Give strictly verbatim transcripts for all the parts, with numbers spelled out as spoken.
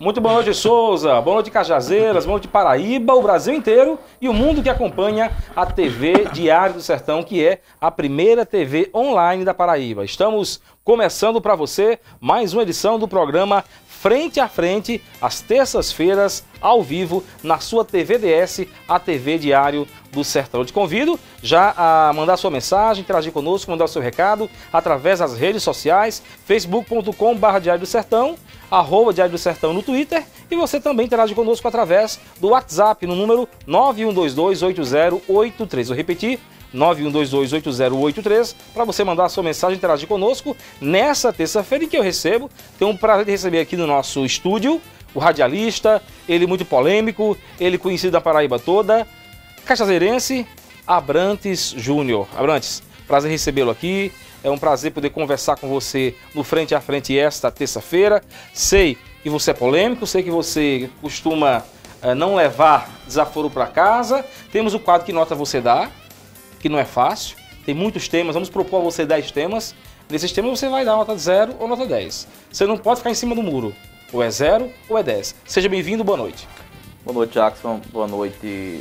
Muito boa noite, Souza. Boa noite, Cajazeiras. Boa noite, Paraíba, o Brasil inteiro e o mundo que acompanha a T V Diário do Sertão, que é a primeira T V online da Paraíba. Estamos começando para você mais uma edição do programa Frente a Frente, às terças-feiras, ao vivo, na sua T V D S, a T V Diário do Sertão. Eu te convido já a mandar sua mensagem, interagir conosco, mandar o seu recado através das redes sociais, facebook ponto com barra Diário do Sertão, arroba Diário do Sertão no Twitter, e você também interage conosco através do WhatsApp no número nove um dois dois, oito zero oito três. Vou repetir, nove um dois dois, oito zero oito três, para você mandar a sua mensagem, interagir conosco nessa terça-feira, em que eu recebo, tenho um prazer de receber aqui no nosso estúdio, o radialista, ele muito polêmico, ele conhecido da Paraíba toda, cajazeirense, Abrantes Júnior. Abrantes, prazer recebê-lo aqui, é um prazer poder conversar com você no Frente a Frente esta terça-feira. Sei que você é polêmico, sei que você costuma uh, não levar desaforo para casa. Temos o quadro Que Nota Você Dá, que não é fácil, tem muitos temas, vamos propor a você dez temas. Nesses temas você vai dar nota zero ou nota dez. Você não pode ficar em cima do muro, ou é zero ou é dez. Seja bem-vindo, boa noite. Boa noite, Jackson, boa noite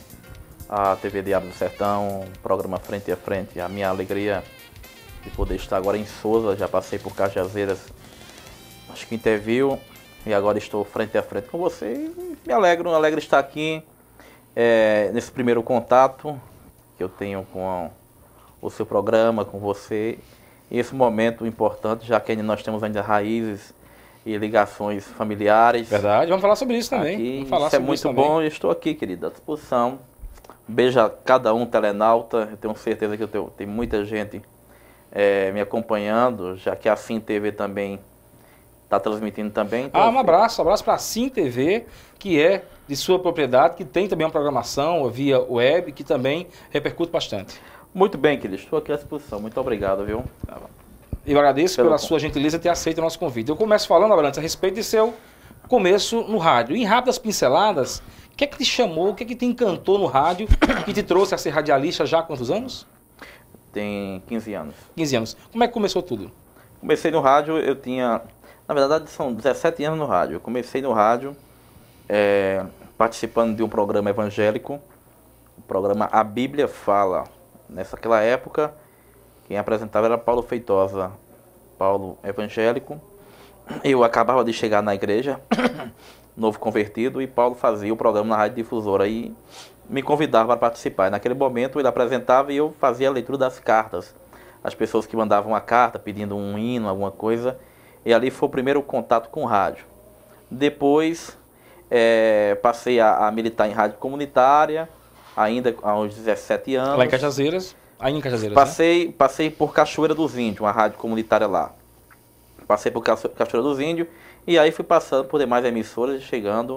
a T V Diário do Sertão, programa Frente a Frente. A minha alegria de poder estar agora em Souza, já passei por Cajazeiras, acho que interviu, e agora estou frente a frente com você. E me alegro, me alegro estar aqui é, nesse primeiro contato que eu tenho com o seu programa, com você, e esse momento importante, já que nós temos ainda raízes e ligações familiares. Verdade, vamos falar sobre isso também. Aqui, vamos falar isso sobre é muito isso bom, também. eu estou aqui, querida, à disposição. Beijo a cada um telenauta, eu tenho certeza que eu tenho, tem muita gente é, me acompanhando, já que a Sim T V também está transmitindo também. Então, ah, um abraço, um abraço para a Sim T V, que é de sua propriedade, que tem também uma programação via web, que também repercute bastante. Muito bem, querido, estou aqui à disposição. Muito obrigado, viu? Eu agradeço Pelo pela bom. sua gentileza ter aceito o nosso convite. Eu começo falando, Abrantes, a respeito de seu começo no rádio. Em rápidas pinceladas, o que é que te chamou, o que é que te encantou no rádio, que te trouxe a ser radialista já há quantos anos? Tem quinze anos. quinze anos. Como é que começou tudo? Comecei no rádio, eu tinha... Na verdade, são dezessete anos no rádio. Eu comecei no rádio é, participando de um programa evangélico. O programa A Bíblia Fala. Nessaquela época, quem apresentava era Paulo Feitosa. Paulo evangélico. Eu acabava de chegar na igreja, novo convertido, e Paulo fazia o programa na Rádio Difusora e me convidava para participar. E naquele momento ele apresentava e eu fazia a leitura das cartas. As pessoas que mandavam uma carta pedindo um hino, alguma coisa. E ali foi o primeiro contato com o rádio. Depois é, passei a, a militar em rádio comunitária, ainda aos dezessete anos. Lá em Cajazeiras, aí em Cajazeiras, Passei, né? passei por Cachoeira dos Índios, uma rádio comunitária lá. Passei por Cachoeira dos Índios e aí fui passando por demais emissoras, chegando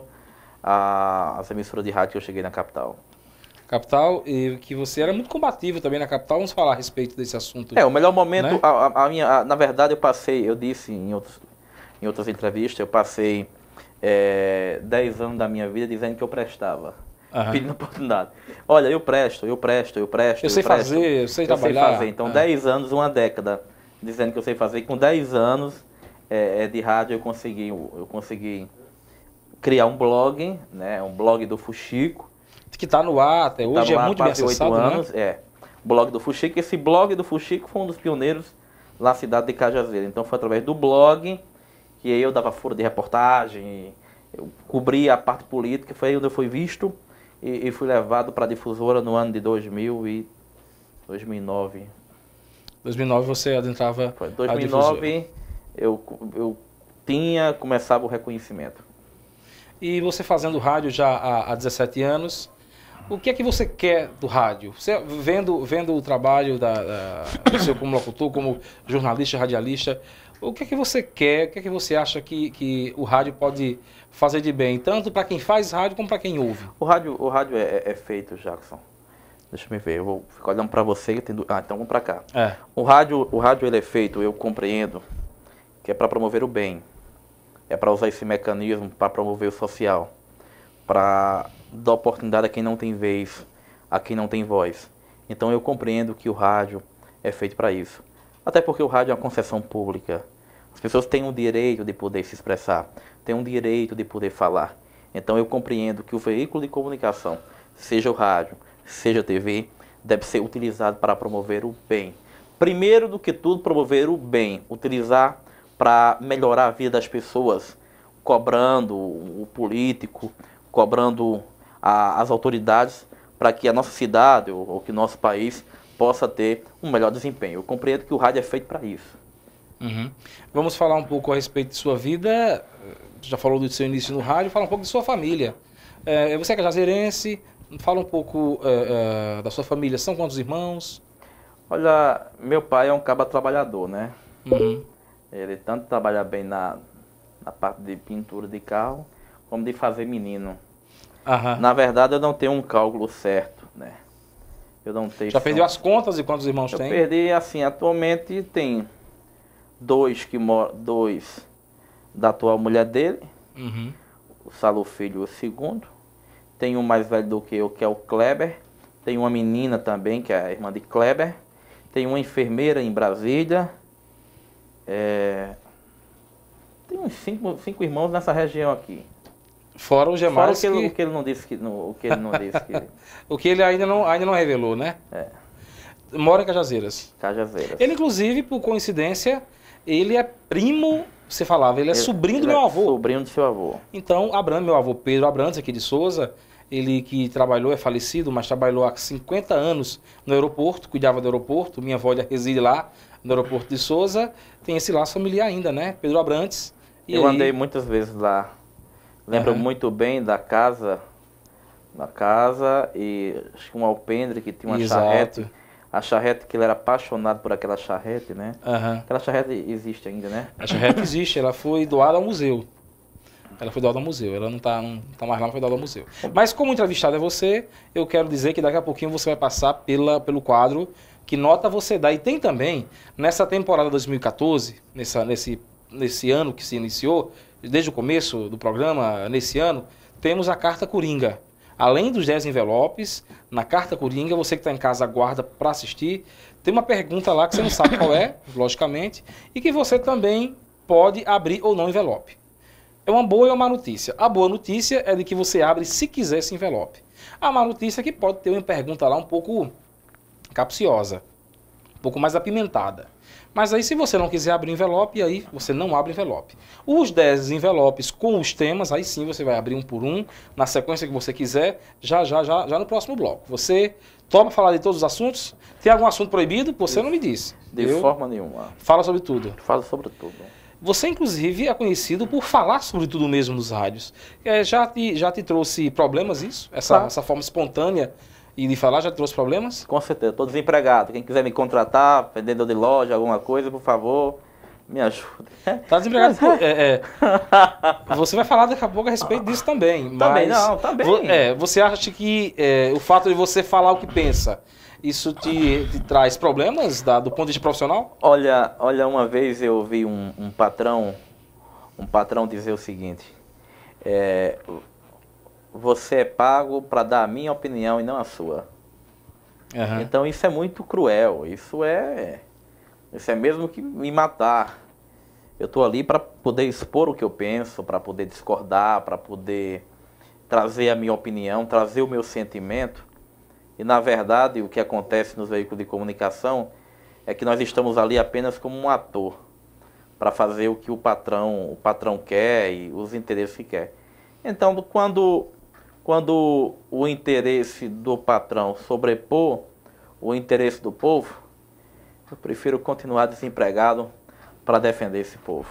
às emissoras de rádio que eu cheguei na capital. Capital, e que você era muito combativo também na capital. Vamos falar a respeito desse assunto. É, o melhor momento, né? a, a minha, a, na verdade eu passei, eu disse em, outros, em outras entrevistas, eu passei é, dez anos da minha vida dizendo que eu prestava, uhum. pedindo oportunidade. Olha, eu presto, eu presto, eu presto, eu, eu sei presto, fazer, eu sei eu trabalhar. Sei fazer. Então, dez anos, uma década, dizendo que eu sei fazer. E com dez anos é, de rádio eu consegui, eu consegui criar um blog, né, um blog do Fuxico, que está no ar até hoje, tá é muito bem acessado, anos, né? É, blog do Fuxico. Esse blog do Fuxico foi um dos pioneiros na cidade de Cajazeiras. Então foi através do blog que eu dava furo de reportagem, eu cobria a parte política, foi aí onde eu fui visto e, e fui levado para a difusora no ano de dois mil e nove. dois mil e nove você adentrava foi, dois mil e nove eu, eu tinha, começava o reconhecimento. E você fazendo rádio já há, há dezessete anos, o que é que você quer do rádio? Você, vendo, vendo o trabalho da, da, do seu como locutor, como jornalista, radialista, o que é que você quer, o que é que você acha que, que o rádio pode fazer de bem, tanto para quem faz rádio como para quem ouve? O rádio, o rádio é, é feito, Jackson. Deixa eu ver, eu vou ficar olhando para você. Tem... Ah, então vamos para cá. É. O rádio, o rádio ele é feito, eu compreendo, que é para promover o bem. É para usar esse mecanismo para promover o social, para dar oportunidade a quem não tem vez, a quem não tem voz. Então eu compreendo que o rádio é feito para isso. Até porque o rádio é uma concessão pública. As pessoas têm o direito de poder se expressar, têm o direito de poder falar. Então eu compreendo que o veículo de comunicação, seja o rádio, seja a T V, deve ser utilizado para promover o bem. Primeiro do que tudo, promover o bem, utilizar para melhorar a vida das pessoas, cobrando o político, cobrando a, as autoridades, para que a nossa cidade ou, ou que o nosso país possa ter um melhor desempenho. Eu compreendo que o rádio é feito para isso. Uhum. Vamos falar um pouco a respeito de sua vida. Já falou do seu início no rádio, fala um pouco de sua família. É, você é cajazeirense, fala um pouco é, é, da sua família. São quantos irmãos? Olha, meu pai é um caba trabalhador, né? Uhum. Ele tanto trabalha bem na, na parte de pintura de carro, como de fazer menino. Aham. Na verdade, eu não tenho um cálculo certo, né? Eu não tenho. Já perdeu as contas de quantos irmãos Eu tem? perdi, assim, atualmente tem dois que moram, dois da atual mulher dele, Uhum. o Salo Filho, o segundo. Tem um mais velho do que eu, que é o Kleber. Tem uma menina também, que é a irmã de Kleber. Tem uma enfermeira em Brasília. É... Tem uns cinco, cinco irmãos nessa região aqui. Fora os Fora demais o que, ele, que... o que ele não disse que... No, o que ele não disse que... o que ele ainda não, ainda não revelou, né? É, Mora em Cajazeiras. Cajazeiras. Ele, inclusive, por coincidência, ele é primo, você falava, ele é Ele- sobrinho do ele meu é avô. Sobrinho do seu avô. Então, Abrantes, meu avô Pedro Abrantes, aqui de Souza, ele que trabalhou, é falecido, mas trabalhou há cinquenta anos no aeroporto, cuidava do aeroporto, minha avó reside lá no aeroporto de Souza, tem esse laço familiar ainda, né? Pedro Abrantes. E Eu aí, andei muitas vezes lá. Lembro Aham. muito bem da casa, da casa e acho que um alpendre que tinha uma Exato. charrete. A charrete que ele era apaixonado por aquela charrete, né? Aham. Aquela charrete existe ainda, né? A charrete existe, ela foi doada ao museu. Ela foi doada ao museu, ela não está não tá mais lá, mas foi doada ao museu. Mas como entrevistado é você, eu quero dizer que daqui a pouquinho você vai passar pela, pelo quadro Que Nota Você Dá. E tem também, nessa temporada dois mil e quatorze, nessa, nesse, nesse ano que se iniciou, desde o começo do programa, nesse ano, temos a Carta Coringa. Além dos dez envelopes, na Carta Coringa, você que está em casa aguarda para assistir, tem uma pergunta lá que você não sabe qual é, logicamente, e que você também pode abrir ou não envelope. É uma boa e uma má notícia. A boa notícia é de que você abre se quiser esse envelope. A má notícia é que pode ter uma pergunta lá um pouco capciosa, um pouco mais apimentada. Mas aí se você não quiser abrir envelope, aí você não abre envelope. Os dez envelopes com os temas, aí sim você vai abrir um por um, na sequência que você quiser, já, já, já, já no próximo bloco. Você topa falar de todos os assuntos? Tem algum assunto proibido? Você não me disse. De Eu forma nenhuma. falo sobre tudo. Falo sobre tudo. Você, inclusive, é conhecido por falar sobre tudo mesmo nos rádios. É, já, te, já te trouxe problemas isso? Essa, Tá. essa forma espontânea e de falar já te trouxe problemas? Com certeza. Estou desempregado. Quem quiser me contratar, vendedor de loja, alguma coisa, por favor, me ajude. Tá desempregado? Pô, é, é. Você vai falar daqui a pouco a respeito disso também. Também mas não, também. vo- É, você acha que é, o fato de você falar o que pensa, isso te, te traz problemas da- do ponto de vista profissional? Olha, olha, uma vez eu ouvi um, um patrão, um patrão dizer o seguinte: é, você é pago para dar a minha opinião e não a sua. Aham. Então isso é muito cruel. Isso é, isso é mesmo que me matar. Eu estou ali para poder expor o que eu penso, para poder discordar, para poder trazer a minha opinião, trazer o meu sentimento. E na verdade o que acontece nos veículos de comunicação é que nós estamos ali apenas como um ator para fazer o que o patrão, o patrão quer e os interesses que quer. Então quando, quando o interesse do patrão sobrepor o interesse do povo, eu prefiro continuar desempregado para defender esse povo.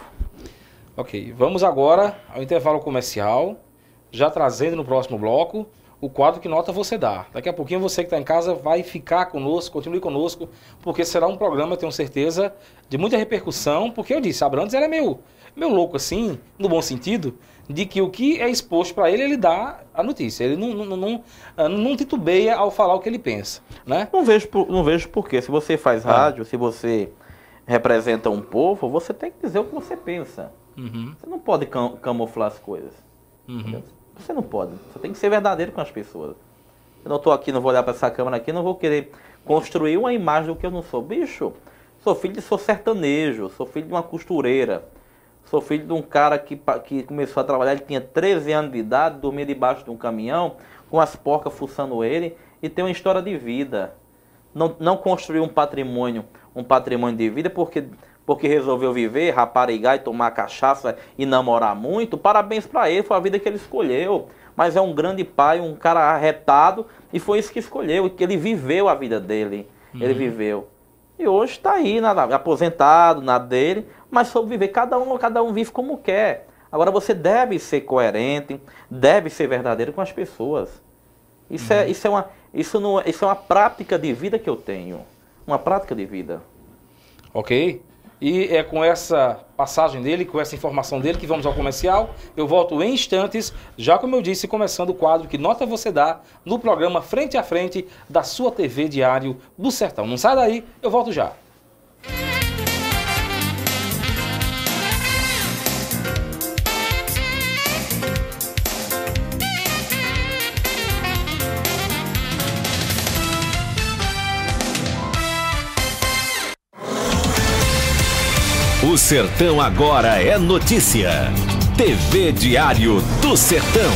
Ok, vamos agora ao intervalo comercial, já trazendo no próximo bloco o quadro Que Nota Você Dá. Daqui a pouquinho você que está em casa vai ficar conosco, continue conosco, porque será um programa, eu tenho certeza, de muita repercussão, porque eu disse, Abrantes era meio, meio louco assim, no bom sentido, de que o que é exposto para ele, ele dá a notícia. Ele não, não, não, não, não titubeia ao falar o que ele pensa, né? Não vejo, por- não vejo porquê. Se você faz Ah. rádio, se você representa um povo, você tem que dizer o que você pensa. Uhum, Você não pode cam- camuflar as coisas. uhum. Você não pode. Você tem que ser verdadeiro com as pessoas. Eu não estou aqui, não vou olhar para essa câmera aqui, não vou querer construir uma imagem do que eu não sou. Bicho, sou filho de sou sertanejo, sou filho de uma costureira. Sou filho de um cara que, que começou a trabalhar, ele tinha treze anos de idade, dormia debaixo de um caminhão, com as porcas fuçando ele, e tem uma história de vida. Não, não construiu um patrimônio, um patrimônio de vida porque, porque resolveu viver, raparigar e tomar cachaça e namorar muito. Parabéns para ele, foi a vida que ele escolheu. Mas é um grande pai, um cara arretado, e foi isso que escolheu, que ele viveu a vida dele. Uhum. Ele viveu. E hoje está aí, nada, aposentado, nada dele, mas soube viver. Cada um, cada um vive como quer. Agora você deve ser coerente, deve ser verdadeiro com as pessoas. Isso, uhum. é, isso, é, uma, isso, não, isso é uma prática de vida que eu tenho. Uma prática de vida. Ok. E é com essa passagem dele, com essa informação dele, que vamos ao comercial. Eu volto em instantes, já como eu disse, começando o quadro Que Nota Você Dá, no programa Frente a Frente da sua T V Diário do Sertão. Não sai daí, eu volto já. O Sertão agora é notícia. T V Diário do Sertão.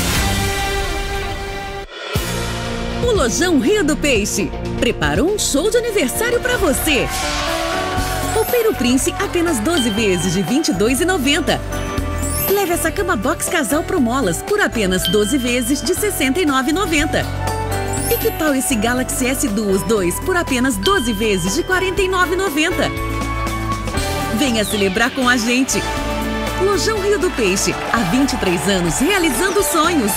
O Lojão Rio do Peixe preparou um show de aniversário para você. Roupeiro Prince, apenas doze vezes de vinte e dois reais e noventa centavos. Leve essa cama box casal Pro Molas por apenas doze vezes de sessenta e nove reais e noventa centavos. E que tal esse Galaxy S Duos dois por apenas doze vezes de quarenta e nove reais e noventa centavos? Venha celebrar com a gente. Lojão Rio do Peixe, há vinte e três anos realizando sonhos.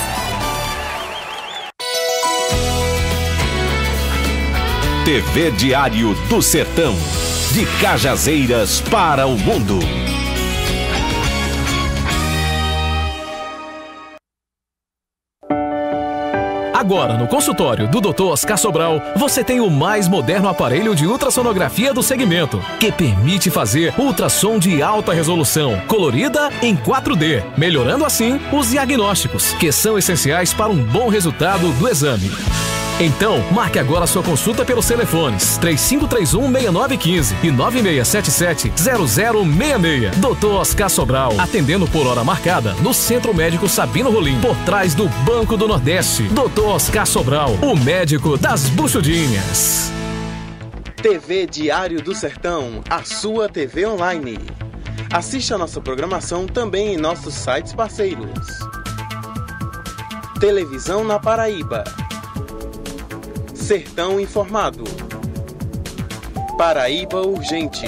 T V Diário do Sertão. De Cajazeiras para o mundo. Agora, no consultório do doutor Oscar Sobral, você tem o mais moderno aparelho de ultrassonografia do segmento, que permite fazer ultrassom de alta resolução, colorida em quatro D, melhorando assim os diagnósticos, que são essenciais para um bom resultado do exame. Então, marque agora sua consulta pelos telefones três cinco três um, seis nove um cinco e nove seis sete sete, zero zero seis seis. doutor Oscar Sobral, atendendo por hora marcada no Centro Médico Sabino Rolim, por trás do Banco do Nordeste. doutor Oscar Sobral, o médico das buchudinhas. T V Diário do Sertão, a sua T V online. Assista a nossa programação também em nossos sites parceiros. Televisão na Paraíba. Sertão Informado, Paraíba Urgente,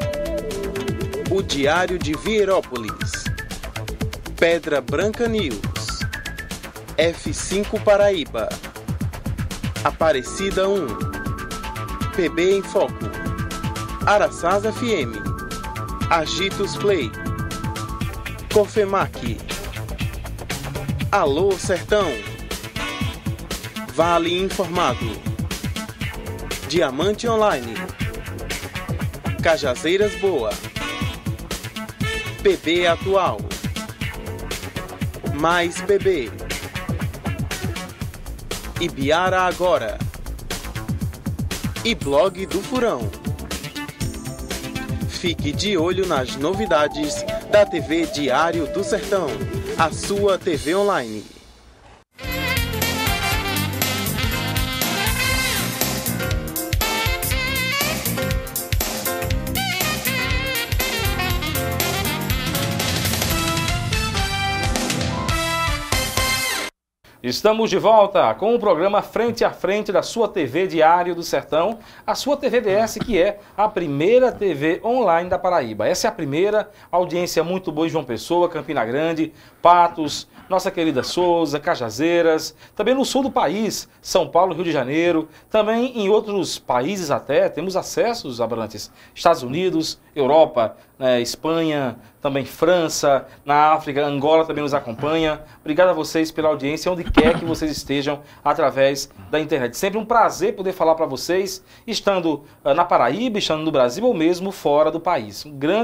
o Diário de Vieirópolis, Pedra Branca News, F cinco Paraíba, Aparecida um, P B em Foco, Araçás F M, Agitos Play, Cofemac, Alô Sertão, Vale Informado, Diamante Online, Cajazeiras Boa, P B Atual, Mais P B, Ibiara Agora e Blog do Furão. Fique de olho nas novidades da T V Diário do Sertão, a sua T V online. Estamos de volta com o programa Frente a Frente da sua T V Diário do Sertão, a sua T V D S, que é a primeira T V online da Paraíba. Essa é a primeira, audiência muito boa em João Pessoa, Campina Grande, Patos, nossa querida Souza, Cajazeiras, também no sul do país, São Paulo, Rio de Janeiro, também em outros países até, temos acessos, Abrantes, Estados Unidos, Europa, né, Espanha, também França, na África, Angola também nos acompanha. Obrigado a vocês pela audiência, onde quer que vocês estejam, através da internet. Sempre um prazer poder falar para vocês, estando uh, na Paraíba, estando no Brasil ou mesmo fora do país. Um grande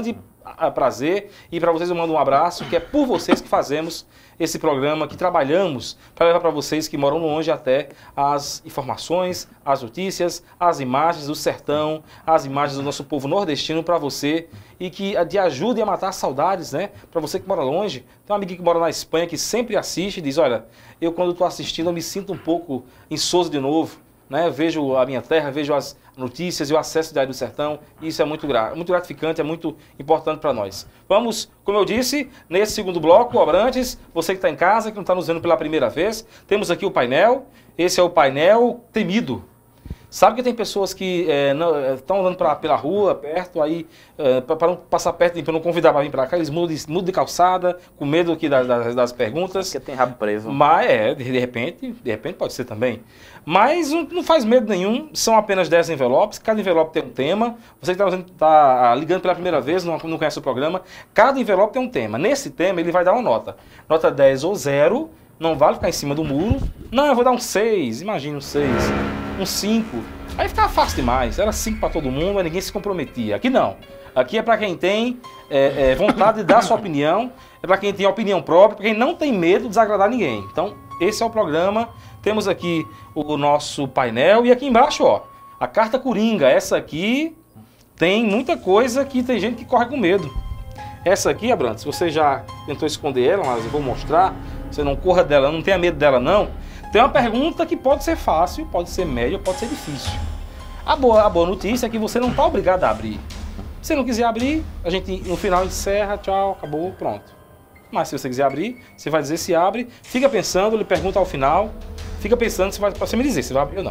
a, a prazer e para vocês eu mando um abraço, que é por vocês que fazemos esse programa, que trabalhamos para levar para vocês que moram longe até as informações, as notícias, as imagens do sertão, as imagens do nosso povo nordestino para você e que te ajudem a matar saudades, né? Para você que mora longe. Tem um amiguinho que mora na Espanha que sempre assiste e diz, olha, eu quando estou assistindo eu me sinto um pouco insosso de novo, né? Vejo a minha terra, vejo as notícias e o acesso Diário do Sertão, e isso é muito, gra muito gratificante, é muito importante para nós. Vamos, como eu disse, nesse segundo bloco, Abrantes, você que está em casa, que não está nos vendo pela primeira vez, temos aqui o painel, esse é o painel temido. Sabe que tem pessoas que estão é, andando pra, pela rua, perto, aí, é, para não passar perto, para não convidar para vir para cá, eles mudam de, mudam de calçada, com medo aqui das, das, das perguntas. Porque tem rabo preso. Mas, é, de, de repente, de repente pode ser também. Mas não, não faz medo nenhum, são apenas dez envelopes, cada envelope tem um tema. Você que está tá ligando pela primeira vez, não, não conhece o programa, cada envelope tem um tema. Nesse tema ele vai dar uma nota. Nota dez ou zero, não vale ficar em cima do muro. Não, eu vou dar um seis, imagina um seis. Um cinco, aí ficava fácil demais, era cinco para todo mundo, mas ninguém se comprometia. Aqui não, aqui é para quem tem é, é, vontade de dar sua opinião, é para quem tem opinião própria, para quem não tem medo de desagradar ninguém. Então, esse é o programa, temos aqui o nosso painel e aqui embaixo, ó, a carta Coringa. Essa aqui tem muita coisa que tem gente que corre com medo. Essa aqui, Abrantes, você já tentou esconder ela, mas eu vou mostrar, você não corra dela, não tenha medo dela não. Tem uma pergunta que pode ser fácil, pode ser média, pode ser difícil. A boa, a boa notícia é que você não está obrigado a abrir. Se você não quiser abrir, a gente no final encerra, tchau, acabou, pronto. Mas se você quiser abrir, você vai dizer se abre, fica pensando, ele pergunta ao final, fica pensando se vai, para você me dizer se vai abrir ou não.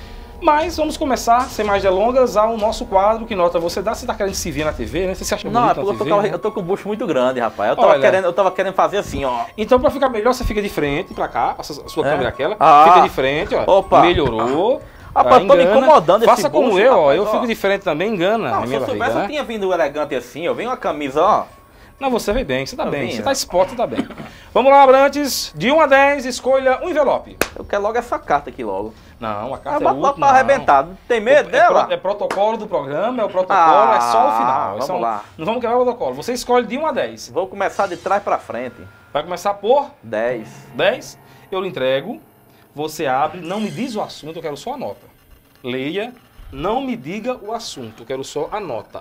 Mas vamos começar, sem mais delongas, ao nosso quadro, que nota você dá. Você tá querendo se ver na T V, né? Você se acha Não, bonito é na porque T V? eu tô, né? eu tô com o bucho muito grande, rapaz. Eu tava, Olha, querendo, eu tava querendo fazer assim, ó. Então, pra ficar melhor, você fica de frente pra cá, a sua, a sua É? câmera é aquela, Ah. fica de frente, ó. Opa. Melhorou. Rapaz, tá, tô me engana. incomodando esse Faça como bucho, eu, ó. rapaz, Eu ó. fico de frente também, engana Não, a se minha eu barriga, soubesse, né? eu tinha vindo elegante assim, eu venho uma camisa, ó. Não, você veio bem, você tá Eu bem. vim, Você ó. tá esporte, você tá bem. Vamos lá, Abrantes. De um a dez, escolha um envelope. Eu quero logo essa carta aqui logo. Não, a Ah, carta é bota lá última. pra arrebentar. Tem medo É, dela? pro- é protocolo do programa, é o protocolo, Ah, é só o final. vamos Esse é um- lá. Não vamos quebrar o protocolo. Você escolhe de um a dez. Vou começar de trás pra frente. Vai começar por dez. dez. Eu lhe entrego. Você abre, não me diz o assunto, eu quero só a nota. Leia, não me diga o assunto, eu quero só a nota.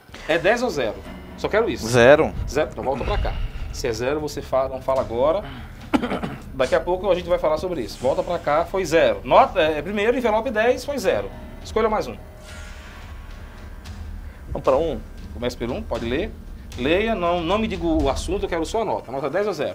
É dez ou zero? Só quero isso. Zero. Zero, então volta pra cá. Se é zero, você fala, não fala agora. Daqui a pouco a gente vai falar sobre isso. Volta pra cá, foi zero. Nota, é, primeiro envelope dez, foi zero. Escolha mais um. Vamos pra um. Comece pelo um, pode ler. Leia, não, não me diga o assunto, eu quero só a nota. Nota dez ou zero?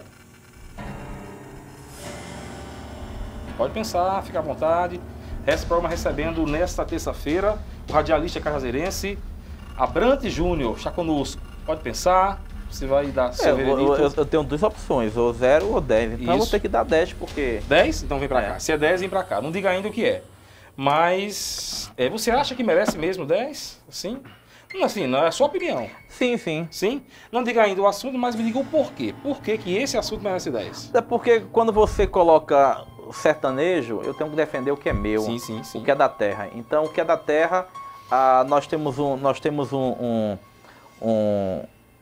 Pode pensar, fica à vontade. Esse programa recebendo nesta terça-feira o radialista cajazeirense Abrantes Júnior. Está conosco. Pode pensar, você vai dar É, seu eu, vou- veredito. eu- eu tenho duas opções, ou zero ou dez. Então eu vou Isso. ter que dar dez, porque... dez? Então vem pra É. cá. Se é dez, vem pra cá. Não diga ainda o que é. Mas é, você acha que merece mesmo dez? Assim? Não, assim, não é a sua opinião. Sim, sim. Sim? Não diga ainda o assunto, mas me diga o porquê. Por que que esse assunto merece dez? É porque quando você coloca o sertanejo, eu tenho que defender o que é meu, Sim, sim, sim. o que é da terra. Então, o que é da terra, ah, nós temos um, nós temos um, um, um-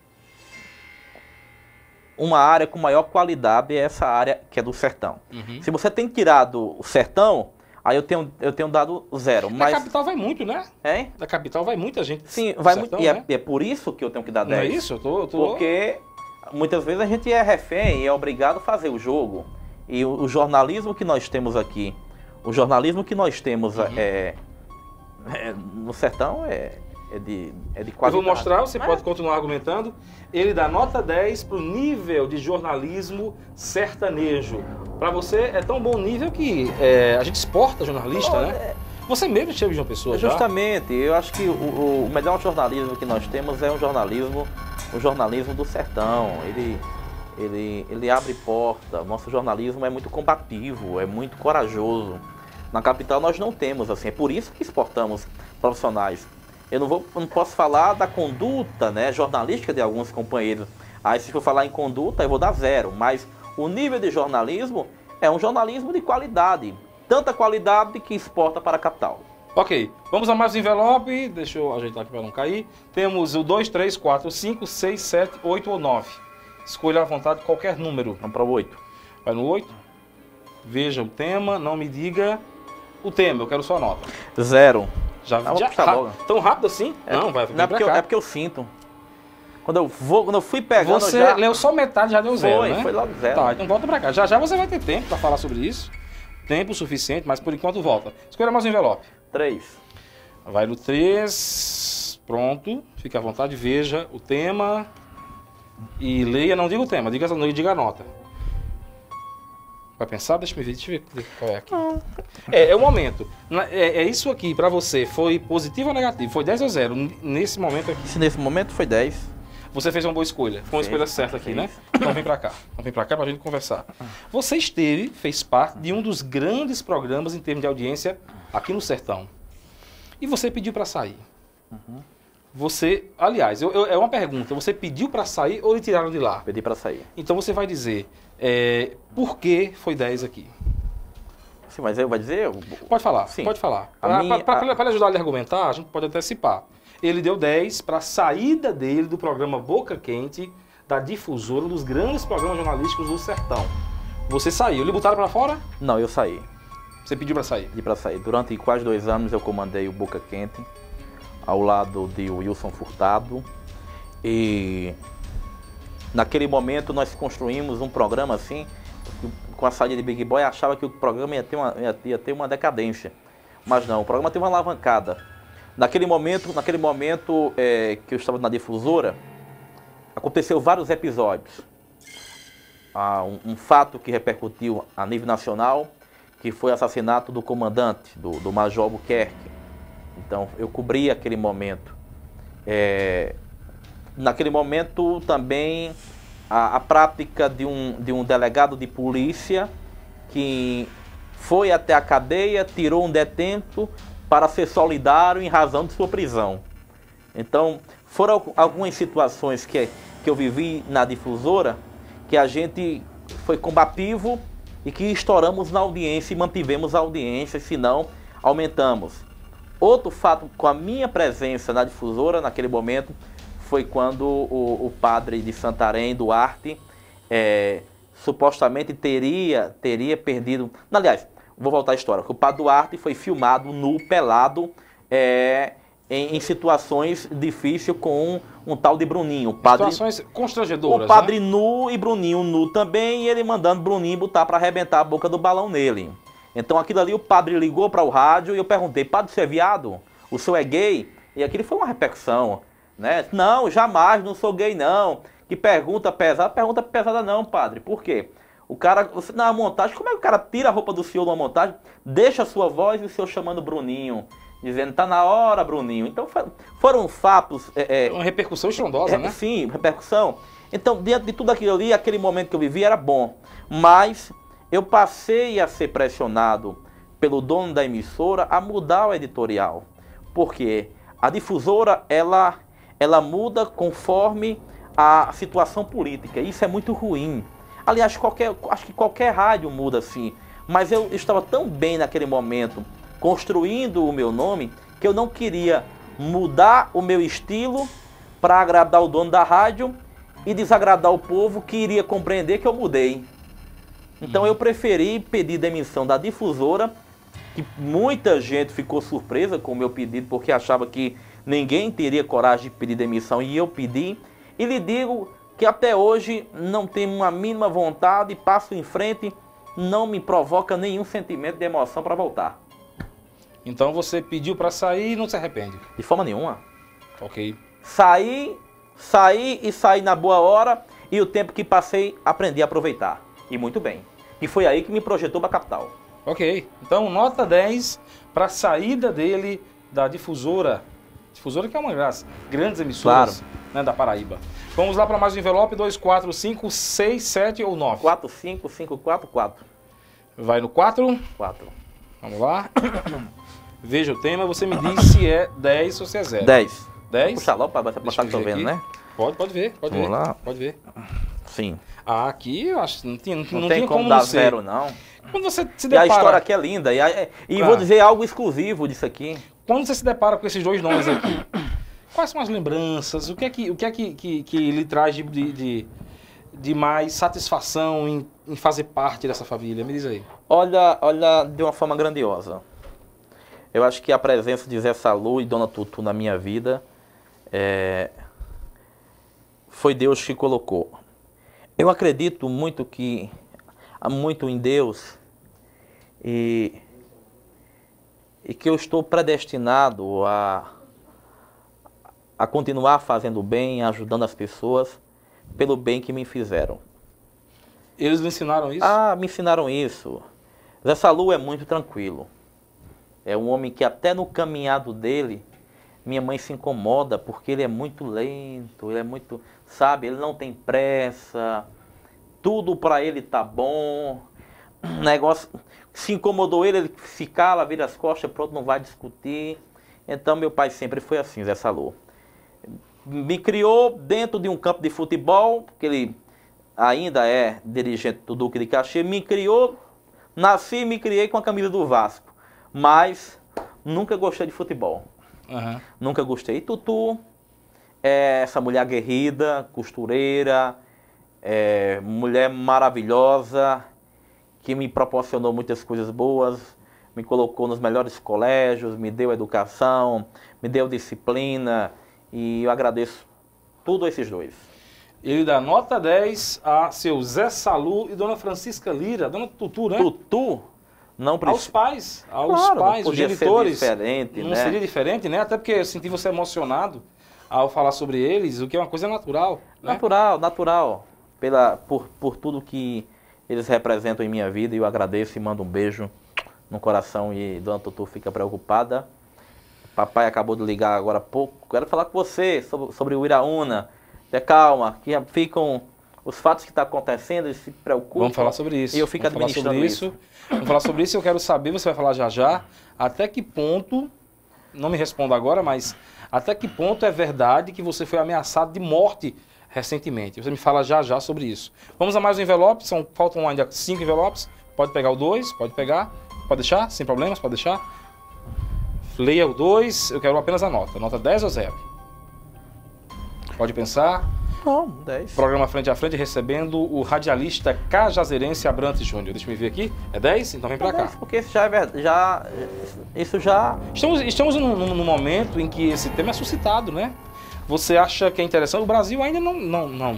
uma área com maior qualidade, é essa área que é do sertão. Uhum. Se você tem tirado o sertão, aí eu tenho, eu tenho dado zero. Da Mas, capital vai muito, né? hein? Da capital vai muita gente. Sim, do vai sertão, muito. E é, né? é por isso que eu tenho que dar Não é dez. isso? Eu tô, eu tô... Porque muitas vezes a gente é refém e é obrigado a fazer o jogo. E o, o jornalismo que nós temos aqui, o jornalismo que nós temos Uhum. é, é- no sertão é, é de, é de Eu qualidade. vou mostrar, você Mas- pode continuar argumentando. Ele dá nota dez para o nível de jornalismo sertanejo. Para você é tão bom nível que é, a gente exporta jornalista, Olha, né? Você mesmo esteve de uma pessoa já. Justamente, eu acho que o, o- o melhor jornalismo que nós temos é um jornalismo, um jornalismo do sertão. Ele, ele, ele abre porta. Nosso jornalismo é muito combativo, é muito corajoso. Na capital nós não temos assim. É por isso que exportamos profissionais. Eu não vou, eu não posso falar da conduta, né, jornalística de alguns companheiros. Aí se for falar em conduta, eu vou dar zero. Mas o nível de jornalismo é um jornalismo de qualidade. Tanta qualidade que exporta para a capital. Ok, vamos a mais um envelope. Deixa eu ajeitar aqui para não cair. Temos o dois, três, quatro, cinco, seis, sete, oito ou nove. Escolha à vontade qualquer número. Vamos para o oito. Vai no oito. Veja o tema, não me diga o tema, eu quero sua nota. Zero. Já, Ah, já puxar ra- logo. tão rápido assim? É, não, vai não é vir porque, pra eu, cá. é porque eu sinto. Quando eu, vou, quando eu fui pegando, Você eu já... leu só metade, já deu zero, Foi, né? foi logo zero. Tá, então volta pra cá. Já já você vai ter tempo pra falar sobre isso. Tempo suficiente, mas por enquanto volta. Escolha mais um envelope. Três. Vai no três. Pronto. Fique à vontade, veja o tema. E leia, não diga o tema, diga, não diga a nota. Vai pensar? Deixa eu ver, deixa eu ver qual é aqui. É, é o momento. Na- É, é isso aqui pra você. Foi positivo ou negativo? Foi dez ou zero? N- Nesse momento aqui. Se nesse momento foi dez. Você fez uma boa escolha. Foi uma Fiz, escolha certa aqui, fiz. né? Então vem pra cá. Então vem pra cá pra gente conversar. Você esteve, fez parte de um dos grandes programas em termos de audiência aqui no Sertão. E você pediu pra sair. Você, aliás, eu- eu- é uma pergunta. Você pediu pra sair ou lhe tiraram de lá? Pedi para sair. Então você vai dizer é, por que foi dez aqui. Sim, mas eu vou dizer... eu- Pode falar, Sim. pode falar. A Para minha- a- ajudar ele a argumentar, a gente pode antecipar. Ele deu dez para a saída dele do programa Boca Quente, da difusora, um dos grandes programas jornalísticos do Sertão. Você saiu, lhe botaram para fora? Não, eu saí. Você pediu para sair. Pedi para sair. Durante quase dois anos eu comandei o Boca Quente, ao lado de Wilson Furtado. E naquele momento nós construímos um programa assim, com a saída de Big Boy, achava que o programa ia ter uma, ia, ia ter uma decadência. Mas não, o programa teve uma alavancada. Naquele momento, naquele momento é, que eu estava na difusora, aconteceu vários episódios. Ah, um, um fato que repercutiu a nível nacional, que foi o assassinato do comandante, do, do Major Albuquerque. Então, eu cobri aquele momento. É, naquele momento, também, a, a prática de um, de um delegado de polícia que foi até a cadeia, tirou um detento para ser solidário em razão de sua prisão. Então, foram algumas situações que, que eu vivi na difusora, que a gente foi combativo e que estouramos na audiência e mantivemos a audiência, se não, aumentamos. Outro fato, com a minha presença na difusora, naquele momento, foi quando o, o padre de Santarém, Duarte, é, supostamente teria, teria perdido... Aliás, vou voltar à história, que o padre Duarte foi filmado nu, pelado, é, em, em situações difíceis com um, um tal de Bruninho. O padre, Situações constrangedoras, o padre né? nu e Bruninho nu também, e ele mandando Bruninho botar para arrebentar a boca do balão nele. Então aquilo ali o padre ligou para o rádio e eu perguntei, padre, você é viado? O senhor é gay? E aquilo foi uma repercussão, né? Não, jamais, não sou gay não. Que pergunta pesada, pergunta pesada não, padre. Por quê? O cara, você, na montagem, como é que o cara tira a roupa do senhor numa montagem, deixa a sua voz e o senhor chamando Bruninho, dizendo, tá na hora, Bruninho. Então foi- foram fatos... É, é, Uma repercussão estrondosa, é, né? Sim, repercussão. Então, diante de tudo aquilo ali, aquele momento que eu vivi era bom. Mas eu passei a ser pressionado pelo dono da emissora a mudar o editorial. Por quê? A difusora, ela, ela muda conforme a situação política. Isso é muito ruim. Aliás, qualquer, acho que qualquer rádio muda assim. Mas eu estava tão bem naquele momento, construindo o meu nome, que eu não queria mudar o meu estilo para agradar o dono da rádio e desagradar o povo que iria compreender que eu mudei. Então eu preferi pedir demissão da difusora, que muita gente ficou surpresa com o meu pedido, porque achava que ninguém teria coragem de pedir demissão, e eu pedi. E lhe digo que até hoje não tenho uma mínima vontade, passo em frente, não me provoca nenhum sentimento de emoção para voltar. Então você pediu para sair e não se arrepende. De forma nenhuma. Ok. Saí, saí e saí na boa hora, e o tempo que passei aprendi a aproveitar. E muito bem. E foi aí que me projetou para a capital. Ok. Então nota dez para a saída dele da difusora. Difusora que é uma das grandes emissoras, Claro. né, da Paraíba. Vamos lá para mais um envelope, dois, quatro, cinco, seis, sete ou nove? quatro, cinco, cinco, quatro, quatro. Vai no quatro. quatro. Vamos lá. Veja o tema, você me diz se é dez ou se é zero. dez. dez? Puxa logo para você Deixa passar eu que eu tô ver vendo, aqui. né? Pode, pode ver, pode Vamos ver. lá. Pode ver. Sim. Ah, aqui eu acho que não tinha, não, Não, não tem tinha como, como dar não ser. zero, não. Quando você se E a depara, história aqui é linda. E, a- e Claro. vou dizer algo exclusivo disso aqui. quando você se depara com esses dois nomes aqui, quais são as lembranças? O que é que, o que, é que, que, que lhe traz de, de, de mais satisfação em, em fazer parte dessa família? Me diz aí. Olha, olha de uma forma grandiosa. Eu acho que a presença de Zé Salu e Dona Tutu na minha vida é, foi Deus que colocou. Eu acredito muito que muito em Deus e, e que eu estou predestinado a, a continuar fazendo o bem, ajudando as pessoas pelo bem que me fizeram. Eles lhe ensinaram isso? Ah, me ensinaram isso. Zé Salu é muito tranquilo. É um homem que até no caminhado dele, minha mãe se incomoda porque ele é muito lento, ele é muito, sabe, ele não tem pressa, tudo para ele tá bom. Negócio, se incomodou ele, ele se cala, vira as costas, pronto, não vai discutir. Então meu pai sempre foi assim, Zé Salu. Me criou dentro de um campo de futebol, que ele ainda é dirigente do Duque de Caxias, me criou, nasci e me criei com a camisa do Vasco, mas nunca gostei de futebol, Uhum. nunca gostei. E Tutu é essa mulher aguerrida, costureira, é, mulher maravilhosa, que me proporcionou muitas coisas boas, me colocou nos melhores colégios, me deu educação, me deu disciplina, e eu agradeço tudo a esses dois. Ele dá nota dez a seu Zé Salu e Dona Francisca Lira, Dona Tutu, né? Tutu não Aos precisa. pais, aos Claro, não pais, os podia ser genitores. diferente, não né? seria diferente, né? Até porque eu senti você emocionado ao falar sobre eles, o que é uma coisa natural. Né? Natural, natural. Pela, por, por tudo que eles representam em minha vida, eu agradeço e mando um beijo no coração. E Dona Tutu fica preocupada. Papai acabou de ligar agora há pouco. Quero falar com você sobre, sobre o Iraúna. Tenha calma, que ficam os fatos que estão acontecendo, eles se preocupam. Vamos falar sobre isso. E eu fico Vamos falar administrando sobre isso. isso. Vamos falar sobre isso. Eu quero saber, você vai falar já já, até que ponto, não me responda agora, mas até que ponto é verdade que você foi ameaçado de morte recentemente? Você me fala já já sobre isso. Vamos a mais um envelope, são, faltam ainda cinco envelopes. Pode pegar o dois, pode pegar, pode deixar, sem problemas, pode deixar. Leia o dois, eu quero apenas a nota. Nota dez ou zero? Pode pensar. Não, dez. Programa Frente a Frente recebendo o radialista cajazeirense Abrantes Júnior. Deixa eu ver aqui. É dez? Então vem pra cá. Porque isso já é verdade. Já, isso já. Estamos, estamos num, num- num momento em que esse tema é suscitado, né? Você acha que é interessante? O Brasil ainda não, não, não,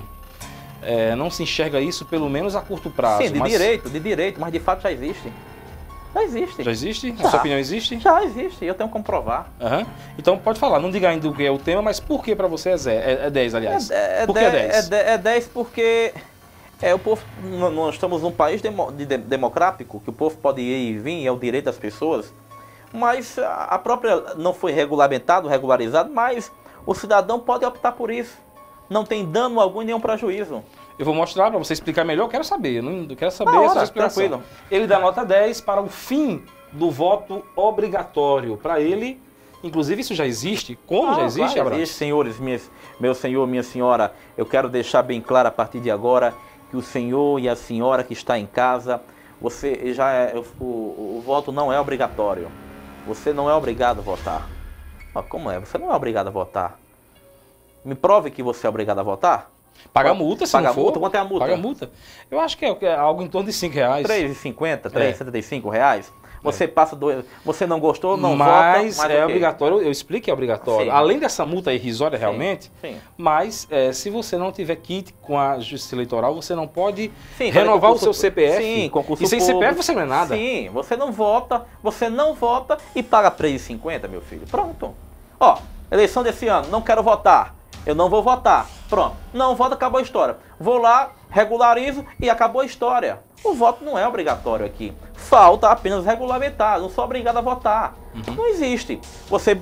é, não se enxerga isso, pelo menos a curto prazo. Sim, de mas direito, de direito, mas de fato já existe. Já existe. Já existe? A Já. sua opinião existe? Já existe, eu tenho como provar. Aham. Então pode falar, não diga ainda o que é o tema, mas por que pra você é, zero, é, é dez, aliás? É, é, por que é dez, dez? é, de- é dez porque é, o povo, n- nós estamos num país demo- de- de- democrático, que o povo pode ir e vir, é o direito das pessoas, mas a a própria não foi regulamentado, regularizado, mas o cidadão pode optar por isso. Não tem dano algum e nenhum prejuízo. Eu vou mostrar para você explicar melhor, eu quero saber, eu não eu quero saber Na hora, essa explicação. tranquilo. Ele dá nota dez para o fim do voto obrigatório. Para ele, inclusive isso já existe? Como Ah, já existe, claro, Abraão? existe, senhores, minhas, meu senhor, minha senhora, eu quero deixar bem claro a partir de agora que o senhor e a senhora que está em casa, você já é, o, o, o voto não é obrigatório. Você não é obrigado a votar. Mas como é? Você não é obrigado a votar. Me prove que você é obrigado a votar. Paga multa se Paga não for. multa? Quanto é a multa? Paga multa. Eu acho que é, que é algo em torno de cinco reais. três reais e cinquenta, É. três reais e setenta e cinco reais. Você passa dois, você não gostou, não mas vota, mas é ok. obrigatório, eu explico que é obrigatório. Sim. Além dessa multa irrisória realmente, Sim. mas é, se você não tiver kit com a justiça eleitoral, você não pode Sim, renovar o concurso- seu C P F. Sim, concurso E sem C P F público. você não é nada. Sim, você não vota, você não vota e paga três reais e cinquenta, meu filho. Pronto. Ó, eleição desse ano, não quero votar. Eu não vou votar. Pronto. Não voto, acabou a história. Vou lá, regularizo e acabou a história. O voto não é obrigatório aqui. Falta apenas regulamentar. Não sou obrigado a votar. Uhum. Não existe. Você